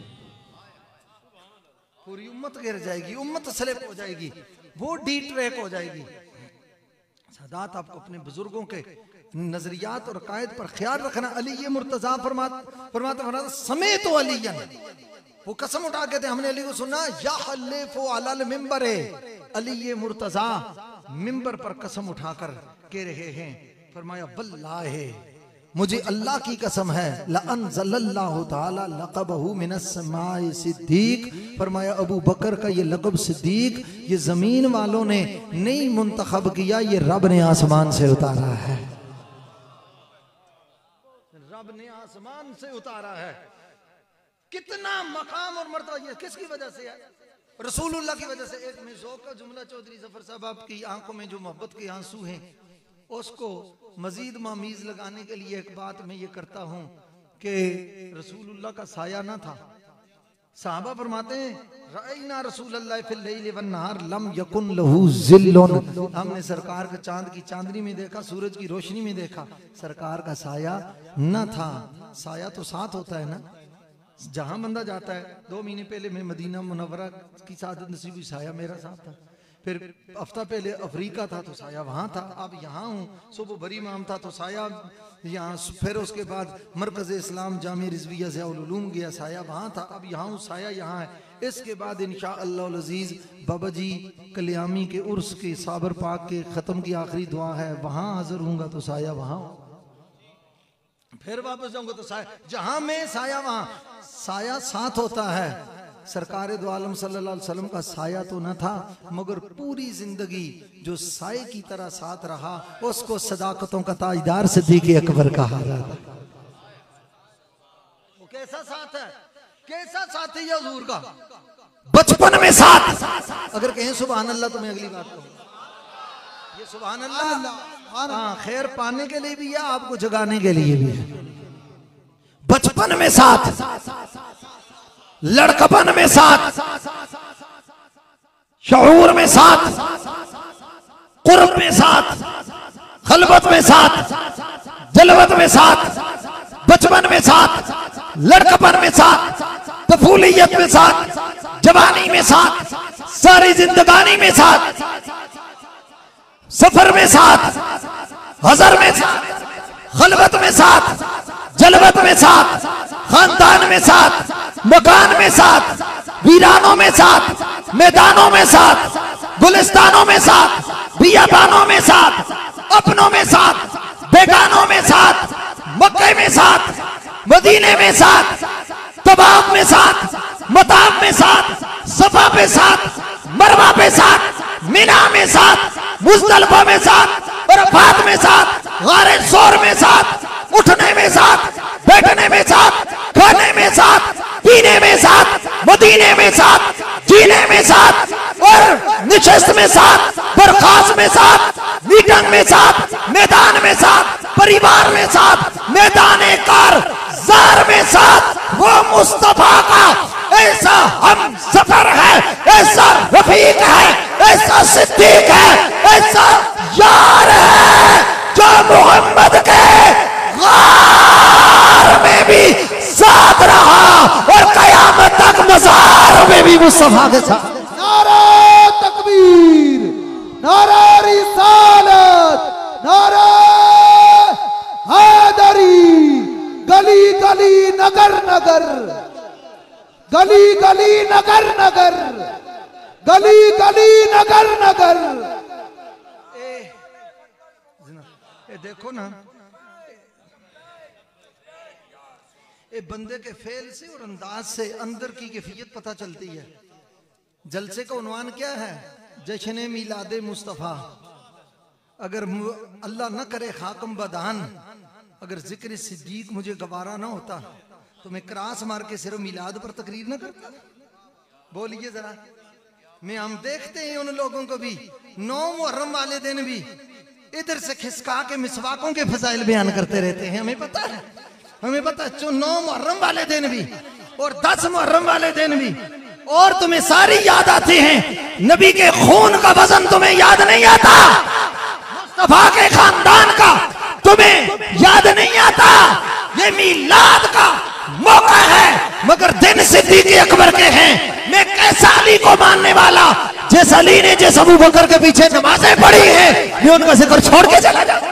पूरी उम्मत गिर जाएगी, उम्मत स्लिप हो जाएगी, वो डी ट्रैक हो जाएगी। सादात आपको अपने बुजुर्गों के नजरियात और कायद पर ख्याल रखना। अली ये मुर्तजा फरमाता फरमाता समेत तो अली, वो कसम उठा के थे, हमने अली को सुना, या हल्लेफो अलल मिंबर, अली ये मुर्तजा मिंबर पर कसम उठाकर कह रहे हैं, फरमाया वल्लाहि, मुझे अल्लाह की कसम है, लअनज़लल्लाहु तआला लक़बहु मिनस समाई सिद्दीक, फरमाया अबू बकर का ये लक़ब सिद्दीक, ये जमीन वालों ने नहीं मुंतखब किया, ये रब ने आसमान से उतारा है, रब ने आसमान से उतारा है। कितना मकाम और मर्तबा, ये किसकी वजह से है? रसूलुल्लाह की वजह से। एक में ज़ौक़ का जुमला, चौधरी ज़फ़र साहब आपकी आंखों में जो मोहब्बत के आंसू हैं, उसको मजीद मामीज लगाने के लिए एक बात मैं ये करता हूँ कि रसूलुल्लाह का साया ना था। साहबा फरमाते हैं, रअयना रसूलल्लाह फिल लैल वन नहार लम यकुन लहू ज़िल्लुन, हमने सरकार का चांद की चांदनी में देखा, सूरज की रोशनी में देखा, सरकार का साया न था। साया तो साथ होता है ना, जहां बंदा जाता है। दो महीने पहले मैं मदीना मुनव्वरा की सादत नसीब हुई, साया मेरा साथ था। फिर हफ्ता पहले अफ्रीका था तो साया वहां था। अब यहाँ हूँ, सुबह बरी माम था तो साया यहाँ। फिर उसके बाद मरकज इस्लाम जामिया रिजविया ज़ियाउल उलूम गया, साया वहां था। अब यहाँ हूँ, साया यहाँ है। इसके बाद इंशाअल्लाह अज़ीज़ बाबा जी कल्यामी के उर्स के साबर पाक के ख़त्म की आखिरी दुआ है, वहाँ हाजिर हूँगा तो साया वहाँ, फिर वापस जाऊंगा तो साया जहां मैं, साया वहां। साया साथ होता है। सरकार दो आलम सल्लल्लाहु अलैहि वसल्लम का साया तो न था, मगर पूरी जिंदगी जो साये की तरह साथ रहा, उसको सदाकतों का ताजदार सिद्दीक़ अकबर कहा जाता। वो कैसा साथ है, कैसा साथ है ये हुजूर का। बचपन में साथ। अगर कहें सुभान अल्लाह तो मैं अगली बात कहूंगा। ये सुभान अल्लाह हाँ खैर पाने के लिए भी है, आपको जगाने के लिए भी है। बचपन में साथ, लड़कपन में साथ, शऊर में साथ, कुर्ब में साथ, खलवत में साथ, जलवत में साथ, बचपन में साथ, लड़कपन में साथ, तफूलियत में साथ, जवानी में साथ, सारी जिंदगानी में साथ, सफर में साथ, हजर में साथ, खलवत में साथ, जलवत में साथ, खानदान में साथ, मकान में साथ, वीरानों में साथ, मैदानों में साथ, गुलिस्तानों में साथ, बियाबानों में साथ, अपनों में साथ, बेगानों में साथ, मक्के में साथ, मदीने में साथ, तबाब में साथ, मताब में साथ, सफा पे साथ, मरवा पे साथ, मिना में साथ, मुज़दलिफा में साथ, अरफात में साथ, गारे सोर में साथ, उठने में साथ, बैठने में साथ, खाने में साथ, पीने में साथ, मदीने में साथ, जीने में साथ, और निशस्त में साथ, बरखास्त में साथ, मीटिंग में साथ, मैदान में साथ, परिवार में साथ, मैदान कार जार में साथ। वो मुस्तफा का ऐसा हम सफर है, ऐसा रफीक है, ऐसा सिद्दीक है, ऐसा यार है जो मोहम्मद के गार में भी साथ रहा और कयामत तक मज़ार में भी मुस्तफा के साथ। नारे तकबीर, नारे रिसालत, नारे हैदरी। गली गली नगर नगर, गली गली नगर नगर, गली गली नगर नगर। ए, ए देखो ना, ए बंदे के फेल से और अंदाज से अंदर की कैफियत पता चलती है। जलसे का उन्वान क्या है? जश्न मिलादे मुस्तफ़ा। अगर अल्लाह न करे खाकम बदान, अगर जिक्र सिद्दीक मुझे गवारा ना होता तो मैं क्रास मार के सिर्फ मिलाद पर तकरीर ना करता। बोलिए जरा। मैं हम देखते हैं उन लोगों को भी नौ मुहर्रम वाले दिन भी इधर से खिसका के मिसवाकों के फजाइल बयान करते रहते हैं। हमें पता है, हमें पता है। नौ मुहर्रम वाले दिन भी और दस मुहर्रम वाले दिन भी, और तुम्हें सारी याद आती हैं। नबी के खून का वजन तुम्हें याद नहीं आता, मुस्तफा के खानदान का तुम्हें याद नहीं आता। ये मीलाद का मौका है, मगर दिन सिद्दीक अकबर के हैं। मैं कैसा अली को मानने वाला, जिस अली ने जिस अबू बकर के पीछे नमाजें पढ़ी हैं, मैं उनका जिक्र छोड़ के चला जाता।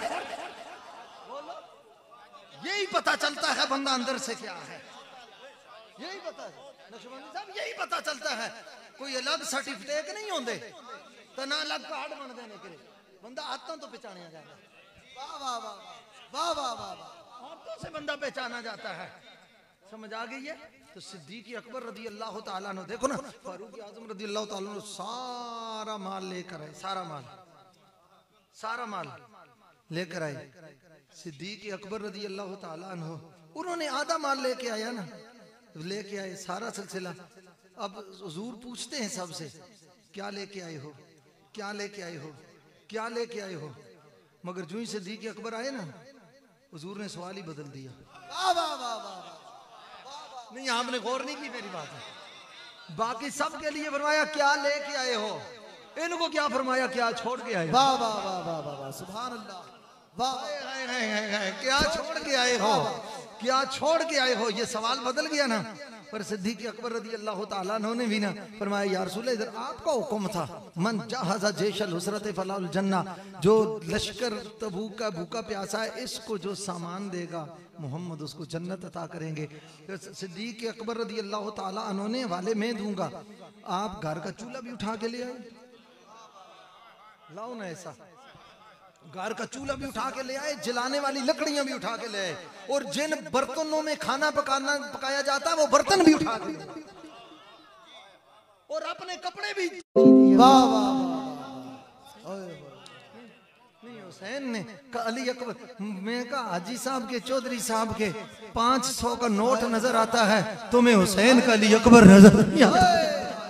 यही पता चलता है बंदा अंदर से क्या है। यही पता है नक्शबंदी साहब, यही पता चलता है। कोई अलग सर्टिफिकेट नहीं होंगे तो ना अलग कार्ड बन देने के लिए बंदा हाथों तो पहचाना जाता है। वाह वाह वाह वाह वाह वाह वाह, हाथों से बंदा पहचाना जाता है। समझ आ गई है? तो सिद्दीक अकबर रदी अल्लाह ताला अन्हु, देखो ना, फारूक आजम रदी अल्लाह ताला अन्हु सारा माल लेकर आए, सारा माल सारा माल लेकर आए। सिद्दीक अकबर रदी अल्लाह ताला अन्हु, उन्होंने आधा माल लेके आया ना, लेके आए सारा सिलसिला। अब हुजूर पूछते हैं सबसे, क्या लेके आए हो, क्या लेके आए हो, क्या लेके आए हो। मगर जो ही सिद्दीक अकबर आए ना, हुजूर ने सवाल ही बदल दिया। वाह वाह वाह वाह, नहीं आपने गौर नहीं की मेरी बात है। बाकी सब के लिए फरमाया क्या लेके आए हो, इनको क्या फरमाया क्या छोड़ के आए हो। वाह वाह वाह वाह वाह वाह, सुभान अल्लाह। वाह, क्या छोड़ के आए हो, क्या छोड़ के आए हो, ये सवाल बदल गया ना। पर सिद्दीक अकबर रदी अल्लाह ताला अन्हु ने भी ना फरमाया, या रसूल इधर आपका हुक्म था, मन जहाज़ा जैशल हुसरत फलाउल जन्ना, जो लश्कर तबूक का भूखा प्यासा है, इसको जो सामान देगा मोहम्मद उसको जन्नत अता करेंगे। सिद्दीक अकबर रदी अल्लाह ताला अन्हु ने वाले मैं दूंगा, आप घर का चूल्हा भी उठा के ले आए। लाओ ना ऐसा, घर का चूल्हा भी उठा के ले आए, जलाने वाली लकड़ियां भी उठा के ले आए, और जिन बर्तनों में खाना पकाना पकाया जाता है वो बर्तन भी उठा के ले आए, और अपने कपड़े भी। वाह वाह वाह। नहीं हुसैन ने कहा अली अकबर, मैं कहा हाजी साहब के चौधरी साहब के पांच सौ का नोट नजर आता है, तुम्हें हुसैन का अली अकबर नजर नहीं आता।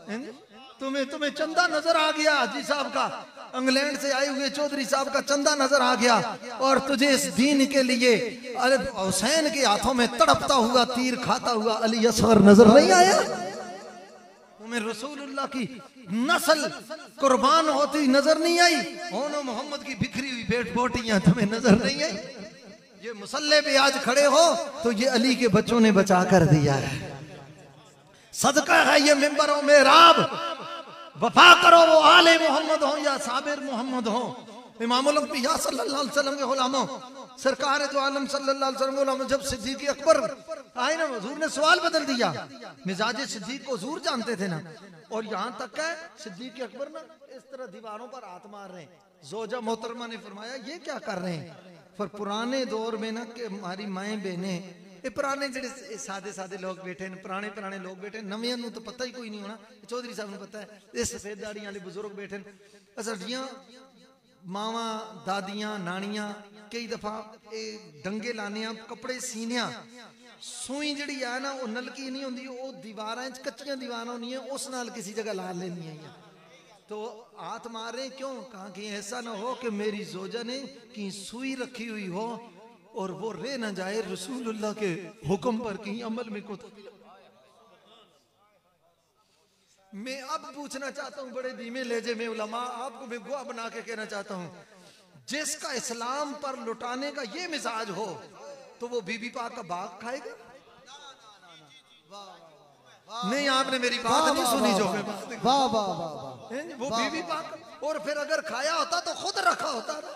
तुम्हें तुम्हें चंदा नजर आ गया हाजी साहब का, इंग्लैंड से आए हुए चौधरी साहब का चंदा नजर आ गया, और तुझे इस दीन के लिए अरे हुसैन के हाथों में तड़पता हुआ तीर खाता हुआ अली असगर नजर नहीं आया? तुम्हें रसूलुल्लाह की नस्ल कुर्बान होती नजर नहीं आई? होनो मोहम्मद की बिखरी हुई भेंट बोटियां तुम्हें नजर नहीं आई? ये मुसल्ले पे आज खड़े हो तो ये अली के बच्चों ने बचा कर दिया है। सदका है ये मिंबर और मेहराब। वफा करो वो आले मोहम्मद हो या साबिर मोहम्मद हो। इमामुल अंबिया सल्लल्लाहु अलैहि वसल्लम के गुलामों, सरकार दो आलम सल्लल्लाहु अलैहि वसल्लम गुलामों, जब सिद्दीक अकबर आए ना, हुजूर ने सवाल बदल दिया। मिजाज सिद्दीक को हुजूर जानते थे ना, और यहाँ तक है सिद्दीक अकबर ना इस तरह दीवारों पर हाथ मार रहे हैं। जोजा मोहतरमा ने फरमाया ये क्या कर रहे हैं? पर पुराने दौर में ना कि हमारी माएँ बहनें, ये पुराने जेडे सादे सादे लोग बैठे हैं, पुराने पुराने लोग बैठे, नवियां नूं तो पता ही कोई नहीं होना, चौधरी साहब ने पता है, ये सफेद दाढ़ी वाले बुजुर्ग बैठे, साडियां मावां दादियां नानियां कई दफा ये डंगे लाने कपड़े सीने, सूई जिहड़ी है ना वो नलकी नहीं होंदी, वो दीवारां च कच्चियां दीवारां होंदियां, उस नाल किसी जगह ला लेंदियां, तो हाथ मार रहे क्यों? कहा कि ऐसा ना हो कि मेरी जोजा ने की सुई रखी हुई हो और वो रह ना जाए रसूलुल्लाह के हुक्म पर कहीं अमल में को। मैं अब पूछना चाहता हूं बड़े धीमे लहजे में उलमा, आपको मैं गुआ बना के कहना चाहता हूं, जिसका इस्लाम पर लुटाने का ये मिजाज हो तो वो बीबी पाक का बाग खाएगा? नहीं, आपने मेरी बात नहीं सुनी जो मैं बात कर। वाह वाह वाह, वो बीबी पाक, और फिर अगर खाया होता तो खुद रखा होता ना।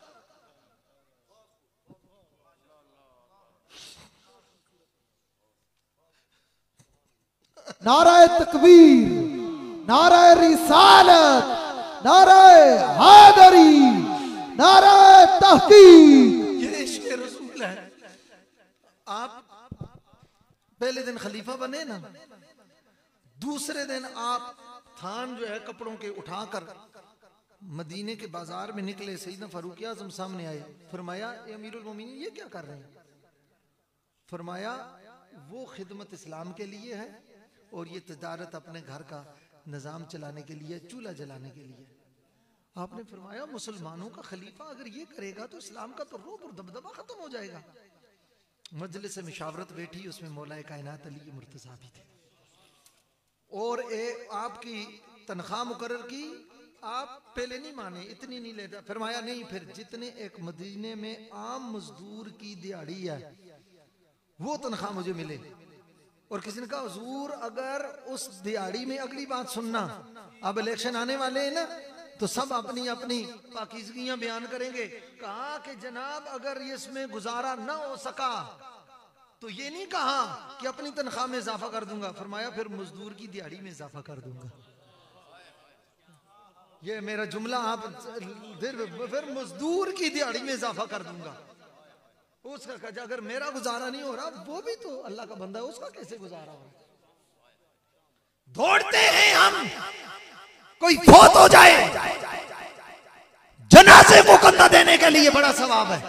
नाराए तकबीर, नाराए रिसालत, नाराए हैदरी, नाराए तहकीक। ये इश्क़ रसूल है। आप पहले दिन खलीफा बने ना, दूसरे दिन आप थान जो है कपड़ों के उठाकर मदीने के बाजार में निकले, सैयदना फारूक आज़म सामने आए, फरमाया ए अमीरुल मोमिनीन ये क्या कर रहे हैं? फरमाया वो खिदमत इस्लाम के लिए है और ये तजारत अपने घर का निज़ाम चलाने के लिए, चूल्हा जलाने के लिए। आपने फरमाया मुसलमानों का खलीफा अगर ये करेगा तो इस्लाम का तो रोब और दबदबा खत्म हो जाएगा। मजलिस से मुशावरत बैठी, उसमें मौलाए कायनात अली मुर्तज़ा भी थे, और ए आपकी तनख्वाह मुकर्रर की, आप पहले नहीं माने, इतनी नहीं लेता। फरमाया नहीं, फिर जितने एक मदीने में आम मजदूर की दिहाड़ी है वो तनख्वाह मुझे मिले। और किसी ने कहा हुजूर अगर उस दिहाड़ी में, अगली बात सुनना, अब इलेक्शन आने वाले हैं ना, तो सब अपनी अपनी पाकीज़गियां बयान करेंगे। कहा कि जनाब अगर इसमें गुजारा ना हो सका तो ये नहीं कहा कि अपनी तनख्वाह में इजाफा कर दूंगा, फरमाया फिर मजदूर की दिहाड़ी में इजाफा कर दूंगा। ये मेरा जुमला आप फिर मजदूर की दिहाड़ी में इजाफा कर दूंगा। उसका कहा अगर मेरा गुजारा नहीं हो रहा, वो भी तो अल्लाह का बंदा है, उसका कैसे गुजारा हो? दौड़ते हैं हम, कोई फौत हो जाए जनाजे को कंधा देने के लिए बड़ा सवाब है।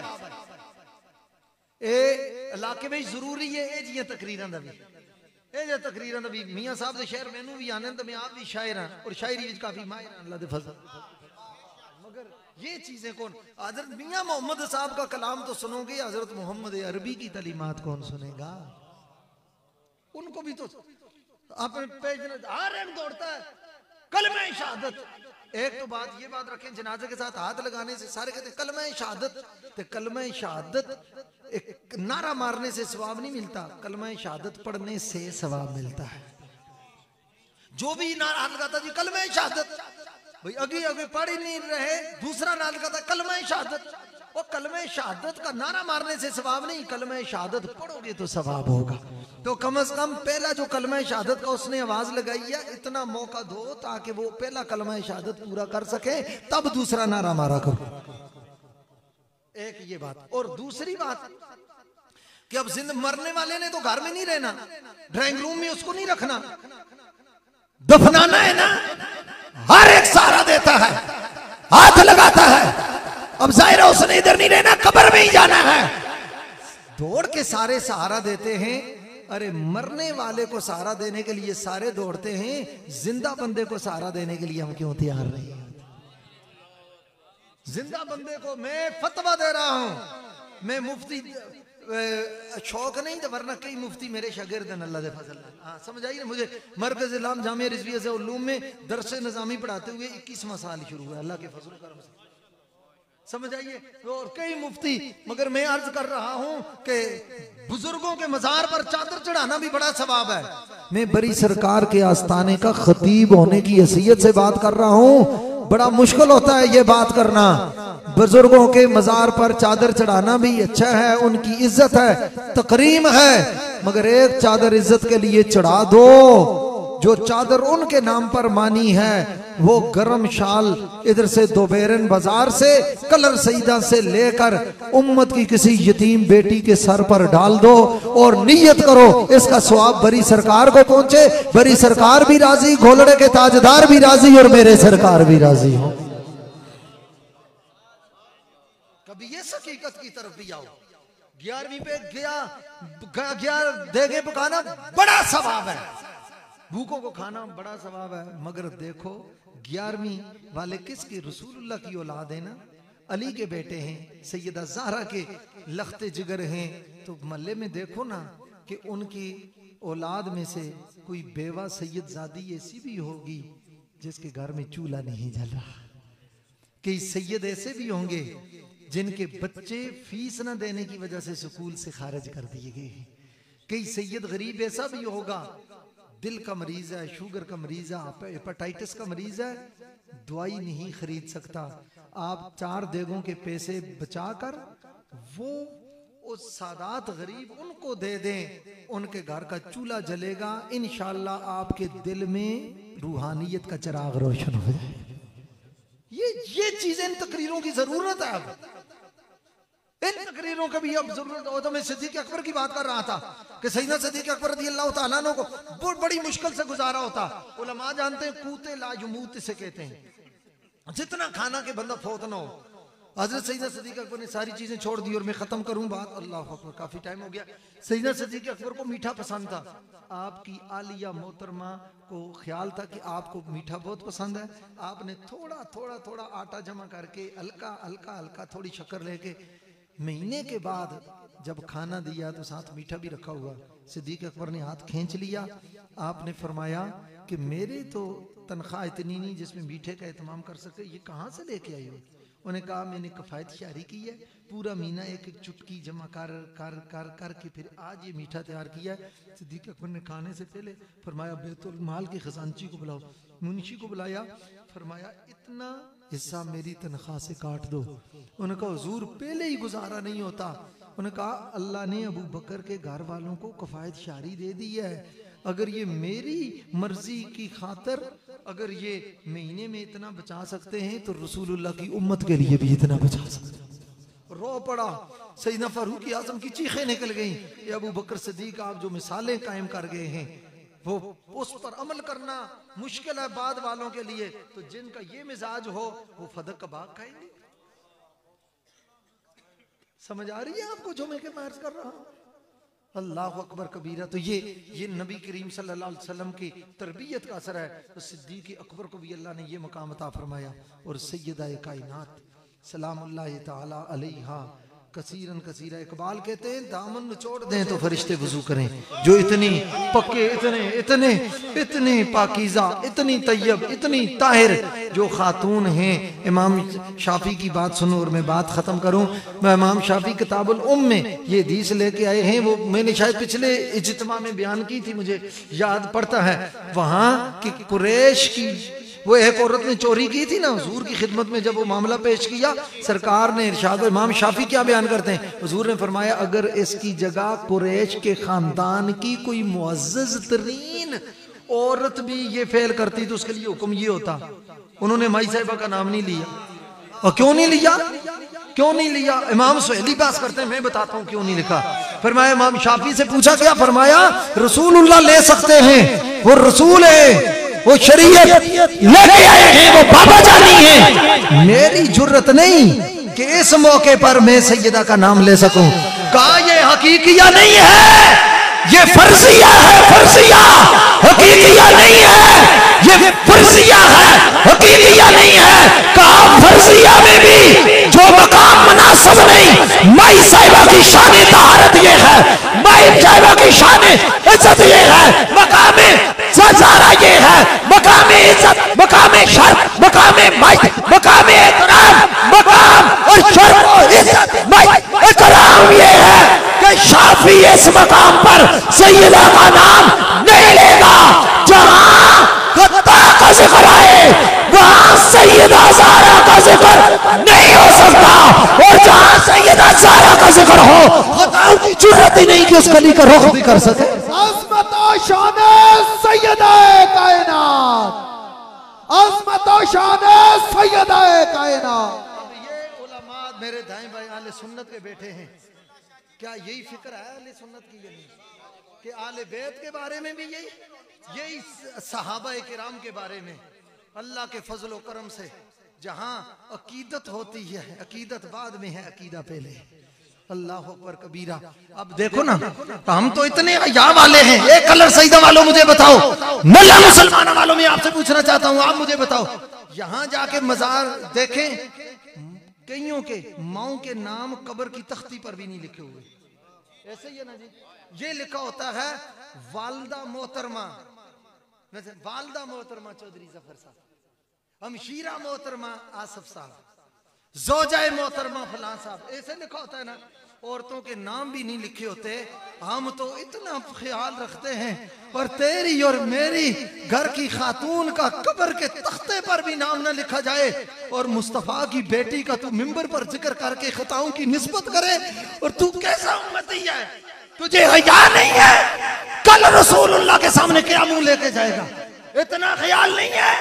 ए इलाके में जरूरी है ए जियां तकरीरां दा भी, ए जे तकरीरां दा भी मियां साहब दे शहर मैनू भी आने तो मैं आप भी शायर हां और शायरी विच काफी माहिर हां अल्लाह दे फजल। मगर ये चीजें कौन, हजरत मियां मोहम्मद साहब का कलाम तो सुनोगे, हजरत मोहम्मद अरबी की तालीमात कौन सुनेगा? उनको भी तो अपने पेज हर एक दौड़ता है कलमा शहादत। एक तो बात ये बात रखें, जनाजे के साथ हाथ लगाने से सारे कहते हैं कलमा शहादत, तो कलमा शहादत एक नारा मारने से सवाब नहीं मिलता, कलमा शहादत पढ़ने से सवाब मिलता है। जो भी नारा हाथ लगाता जी कलमा शहादत, भाई अगे अगे पढ़ ही नहीं रहे, दूसरा नारा लगाता कलमा शहादत, और कलमा शहादत का नारा मारने से सवाब नहीं, कलमा शहादत पढ़ोगे तो सवाब होगा। तो कम से कम पहला जो कलमा शहादत का उसने आवाज लगाई है, इतना मौका दो ताकि वो पहला कलमा शहादत पूरा कर सके, तब दूसरा नारा मारा करो। एक ये बात, और दूसरी बात कि अब जिंदा मरने वाले ने तो घर में नहीं रहना, ड्राइंग रूम में उसको नहीं रखना, दफनाना है ना, हर एक सहारा देता है, हाथ लगाता है। अब जाहिर है उसने इधर नहीं रहना, कब्र में ही जाना है, दौड़ के सारे सहारा देते हैं। अरे मरने वाले को सहारा देने के लिए सारे दौड़ते हैं, जिंदा बंदे को सहारा देने के लिए हम क्यों तैयार नहीं हैं? जिंदा बंदे को मैं फतवा दे रहा हूं, मैं मुफ्ती शौक नहीं था, वरना कई मुफ्ती मेरे शागिर्द हैं अल्लाह दे फजल। हाँ समझ आई ना मुझे। मरकज इस्लाम जामिया रिजविया से उलूम में दरस निज़ामी पढ़ाते हुए इक्कीसवां साल शुरू हुआ अल्लाह के फजल करम से, समझ आइए। और कई मुफ्ती, मगर मैं अर्ज कर रहा हूं कि बुजुर्गों के मजार पर चादर चढ़ाना भी बड़ा सवाब है। मैं बड़ी सरकार के आस्थाने का खतीब होने की हैसियत से बात कर रहा हूं, बड़ा मुश्किल होता है ये बात करना। बुजुर्गों के मजार पर चादर चढ़ाना भी अच्छा है, उनकी इज्जत है, तकरीम है, मगर एक चादर इज्जत के लिए चढ़ा दो। जो चादर उनके नाम पर मानी है वो गरम शाल इधर से दोबेरन बाजार से कलर सईदा से लेकर उम्मत की किसी यतीम बेटी के सर पर डाल दो और नियत करो इसका सवाब बड़ी सरकार को पहुंचे। बड़ी सरकार भी राजी, घोलड़े के ताजदार भी राजी और मेरे सरकार भी राजी हो। कभी ये हकीकत की तरफ भी आओ। ग्यारहवीं पे गया ग्यारह देगे पकाना बड़ा सवाब है, भूखों को खाना बड़ा सवाब है, मगर देखो ग्यारहवीं वाले किसकी? रसूलुल्लाह की औलाद है ना, अली के बेटे हैं, सैयदा ज़हरा के लख्ते जिगर हैं। तो महल्ले में देखो ना कि उनकी औलाद में से कोई बेवा सैयदजादी ऐसी भी होगी जिसके घर में चूल्हा नहीं जल रहा। कई सैयद ऐसे भी होंगे जिनके बच्चे फीस न देने की वजह से स्कूल से खारिज कर दिए गए हैं। कई सैयद गरीब ऐसा भी होगा, दिल का मरीज है, शुगर का मरीज है, हेपेटाइटिस का मरीज है, दवाई नहीं खरीद सकता। आप चार देगों के पैसे बचाकर वो उस सादात गरीब उनको दे दें, उनके घर का चूल्हा जलेगा, इंशाअल्लाह आपके दिल में रूहानियत का चिराग रोशन हो जाए। ये ये चीजें इन तकरीरों की जरूरत है। अब इन तकरीरों का भी अब जरूरत हो। तो मैं सिद्दीक अकबर की बात कर रहा था कि सैयदना सिद्दीक अकबर रज़ियल्लाहु तआला अन्हु को बहुत बड़ी मुश्किल से गुजारा होता। उलमा जानते हैं कूते लाजमूत से कहते हैं, जितना खाना के बंदा फोत ना हो। हजरत सैयदना सिद्दीक अकबर ने सारी चीजें छोड़ दी और मैं खत्म करूं बात, अल्लाह अकबर, काफी टाइम हो गया। सैयदना सिद्दीक अकबर को मीठा पसंद था। आपकी आलिया मोहतरमा को ख्याल था कि आपको मीठा बहुत पसंद है। आपने थोड़ा थोड़ा थोड़ा आटा जमा करके हल्का हल्का हल्का थोड़ी शक्कर लेके महीने के बाद जब खाना दिया तो साथ मीठा भी रखा हुआ। सिद्दीक अकबर ने हाथ खींच लिया। आपने फरमाया कि मेरे तो तनख्वाह इतनी नहीं जिसमें मीठे का एहतमाम कर सके, ये कहाँ से लेके आई हो? उन्हें कहा मैंने कफायत शारी की है, पूरा महीना एक एक चुटकी जमा कर कर कर कर के फिर आज ये मीठा तैयार किया है। सिद्दीक अकबर ने खाने से पहले फरमाया बैतुल माल के खजानची को बुलाओ। मुंशी को बुलाया, फरमाया इतना हिस्सा मेरी तनख्वाह से काट दो। उन्होंने कहा हुजूर पहले ही गुजारा नहीं होता। उन्होंने कहा अल्लाह ने अबू बकर के घर वालों को कफायत शारी दे दी है, अगर ये मेरी मर्जी की खातर अगर ये महीने में इतना बचा सकते हैं तो रसूलुल्लाह की उम्मत के लिए भी इतना बचा सकते हैं। रो पड़ा, सैयदना फारूक आज़म की चीखें निकल गईं, ये अबू बकर सिद्दीक आप जो मिसालें कायम कर गए हैं वो उस पर अमल करना मुश्किल है बाद वालों के लिए। तो जिनका ये मिजाज हो वो फदक का बाग खाएंगे। समझ आ रही है आपको जो मैं के अर्ज कर रहा हूं? अल्लाह अकबर कबीरा। तो ये ये नबी करीम सल्लल्लाहु अलैहि वसल्लम की तरबियत का असर है। तो सिद्दीक अकबर को भी अल्लाह ने ये मकाम अता फरमाया। और सैयदा कायनात सलामुल्लाह तआला अलैहा कसीरन कसीरा, इकबाल कहते हैं दामन निचोड़ दें तो फरिश्ते वजू करें। जो इतनी पक्के, इतने इतने इतने पाकीज़ा, इतनी तैयब, इतनी ताहिर जो खातून हैं। इमाम शाफी की बात सुनो और मैं बात खत्म करूं। मैं इमाम शाफी किताबुल उम में ये हदीस लेके आए हैं, वो मैंने शायद पिछले इज्तिमा में बयान की थी, मुझे याद पड़ता है। वहां की कुरैश की वो एक औरत ने चोरी की थी ना, हुजूर की खिदमत में जब वो मामला पेश किया, सरकार ने इरशाद, इमाम शाफी क्या बयान करते हैं, हुजूर ने फरमाया अगर इसकी जगह कुरैश के खानदान की कोई मुअज़्ज़ज़ तरीन औरत भी ये फेल करती तो उसके लिए हुक्म ये होता। उन्होंने माई साहिबा का नाम नहीं लिया। और क्यों नहीं लिया? क्यों नहीं लिया? इमाम सुहेली बात करते हैं, मैं बताता हूँ क्यों नहीं लिखा। फरमाया इमाम शाफी से पूछा क्या? फरमाया रसूलुल्लाह ले सकते हैं, वो रसूल है, वो शरीयत लेके आए हैं, वो बाबा जानी है। मेरी जुर्रत नहीं कि इस मौके पर मैं सैयदा का नाम ले सकूं। कहा ये हकीकिया नहीं है, ये फर्जिया है, फर्जिया हकीकिया नहीं है। ये फर्जिया है, हकीकिया नहीं है। कहा फर्जिया में भी जो मकाम मुनासिब नहीं, माई साहिबा की शान तहारत ये है, माई साहिबा की शान इज्जत ये है, मकाम सजारा ये है, मकाम इज्जत, मकाम शर्फ, मकाम माई, मकाम इकराम, मकाम और शर्फ और इज्जत, माई इकराम ये है कि शाफी इस मकाम पर सैयदा का नाम नहीं लेगा। जहां खत्ता का जिक्र आए वहां सैयदा ज़हरा का जिक्र नहीं हो सकता, और जहां सैयदा ज़हरा का जिक्र हो खत्ताओं की जरूरत ही नहीं कि उस गली का रुख भी कर सके। अज़मत और शान सैयदा कायनात, अज़मत और शान सैयदा कायनात। ये उलमा मेरे दाएं बाएं आले सुन्नत के बैठे हैं, क्या यही फिक्र है आले सुन्नत की ये नहीं कि आले बैत के बारे में भी यही यही सहाबा किराम के बारे में अल्लाह के फजल व करम से जहां अकीदत होती है, अकीदत बाद में है, अकीदा पहले। अल्लाह अकबर कबीरा। अब देखो ना, हम तो इतने या वाले हैं। एक कलर सईदा वालों मुझे बताओ, मुल्ला मुसलमानों वालों में आपसे पूछना चाहता हूं, आप मुझे बताओ, यहां जाके मजार देखें, कईयों के माओ के नाम कब्र की तख्ती पर भी नहीं लिखे हुए। ऐसे ही है ना जी, ये लिखा होता है वालदा मोहतरमा, वालदा मोहतरमा चौधरी जफर साहब, हमशीरा मोहतरमा आसफ साहब, जोजाए मोहतरमा फलां साहब, ऐसे लिखा होता है ना। औरतों के नाम भी नहीं लिखे होते। हम तो इतना ख्याल रखते हैं, और तेरी और मेरी घर की खातून का कब्र के तख्ते पर भी नाम ना लिखा जाए, और मुस्तफा की बेटी का तू मिंबर पर जिक्र करके खताओं की निस्बत करे, और तू कैसा उम्मती है, तुझे हया नहीं है? कल रसूलुल्लाह के सामने क्या मुंह लेके जाएगा? इतना ख्याल नहीं है,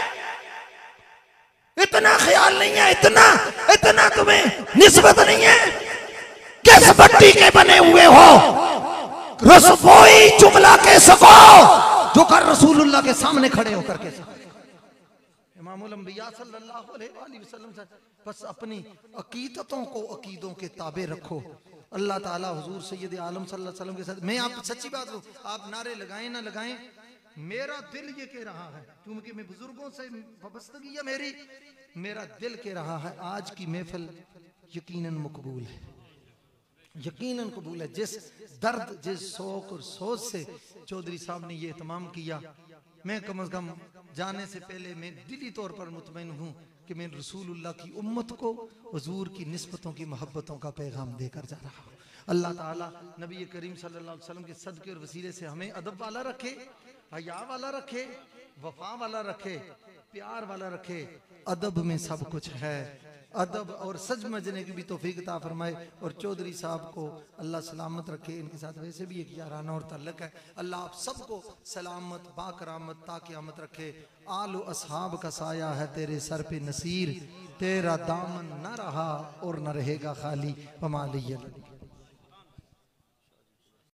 इतना ख्याल नहीं है, इतना इतना तुम्हें निस्बत नहीं है। किस मट्टी के बने हुए हो? रसोई जुमला के सको जो कर रसूलुल्लाह के सामने खड़े होकर के सको। इमामुल अंबिया सल्लल्लाहु अलैहि वसल्लम से बस अपनी अकीदतों को अकीदों के ताबे रखो। अल्लाह ताला हुजूर सैयद आलम सल्लल्लाहु अलैहि वसल्लम के साथ। मैं आप सच्ची बात हूँ, आप नारे लगाएं ना लगाएं, मेरा दिल ये कह रहा है, क्योंकि मैं बुजुर्गों से वाबस्तगी है मेरी, मेरा दिल कह रहा है आज की महफिल यकीनन मकबूल है, यकीनन कबूल है। जिस दर्द, जिस शौक और सोच से चौधरी साहब ने ये तमाम किया, मैं कम अज कम जाने से पहले मैं दिली तौर पर मुतमईन हूँ कि मैं रसूलुल्लाह की उम्मत को हुजूर की निस्बतों की मोहब्बतों का पैगाम देकर जा रहा हूँ। अल्लाह ताला नबी करीम सल्लल्लाहु अलैहि वसल्लम के सदके और वसीले से हमें अदब वाला रखे, हया वाला रखे, वफा वाला रखे, प्यार वाला रखे। अदब में सब कुछ है, अदब और सच समझने की भी तौफीक अता फरमाए। और चौधरी साहब को अल्लाह सलामत रखे, इनके साथ वैसे भी एक याराना और ताल्लुक है। अल्लाह आप सबको सलामत बाकरामत ताक़यामत रखे। आल व असहाब का साया है तेरे सर पे नसीर, तेरा दामन न रहा और न रहेगा खाली। वमा लियल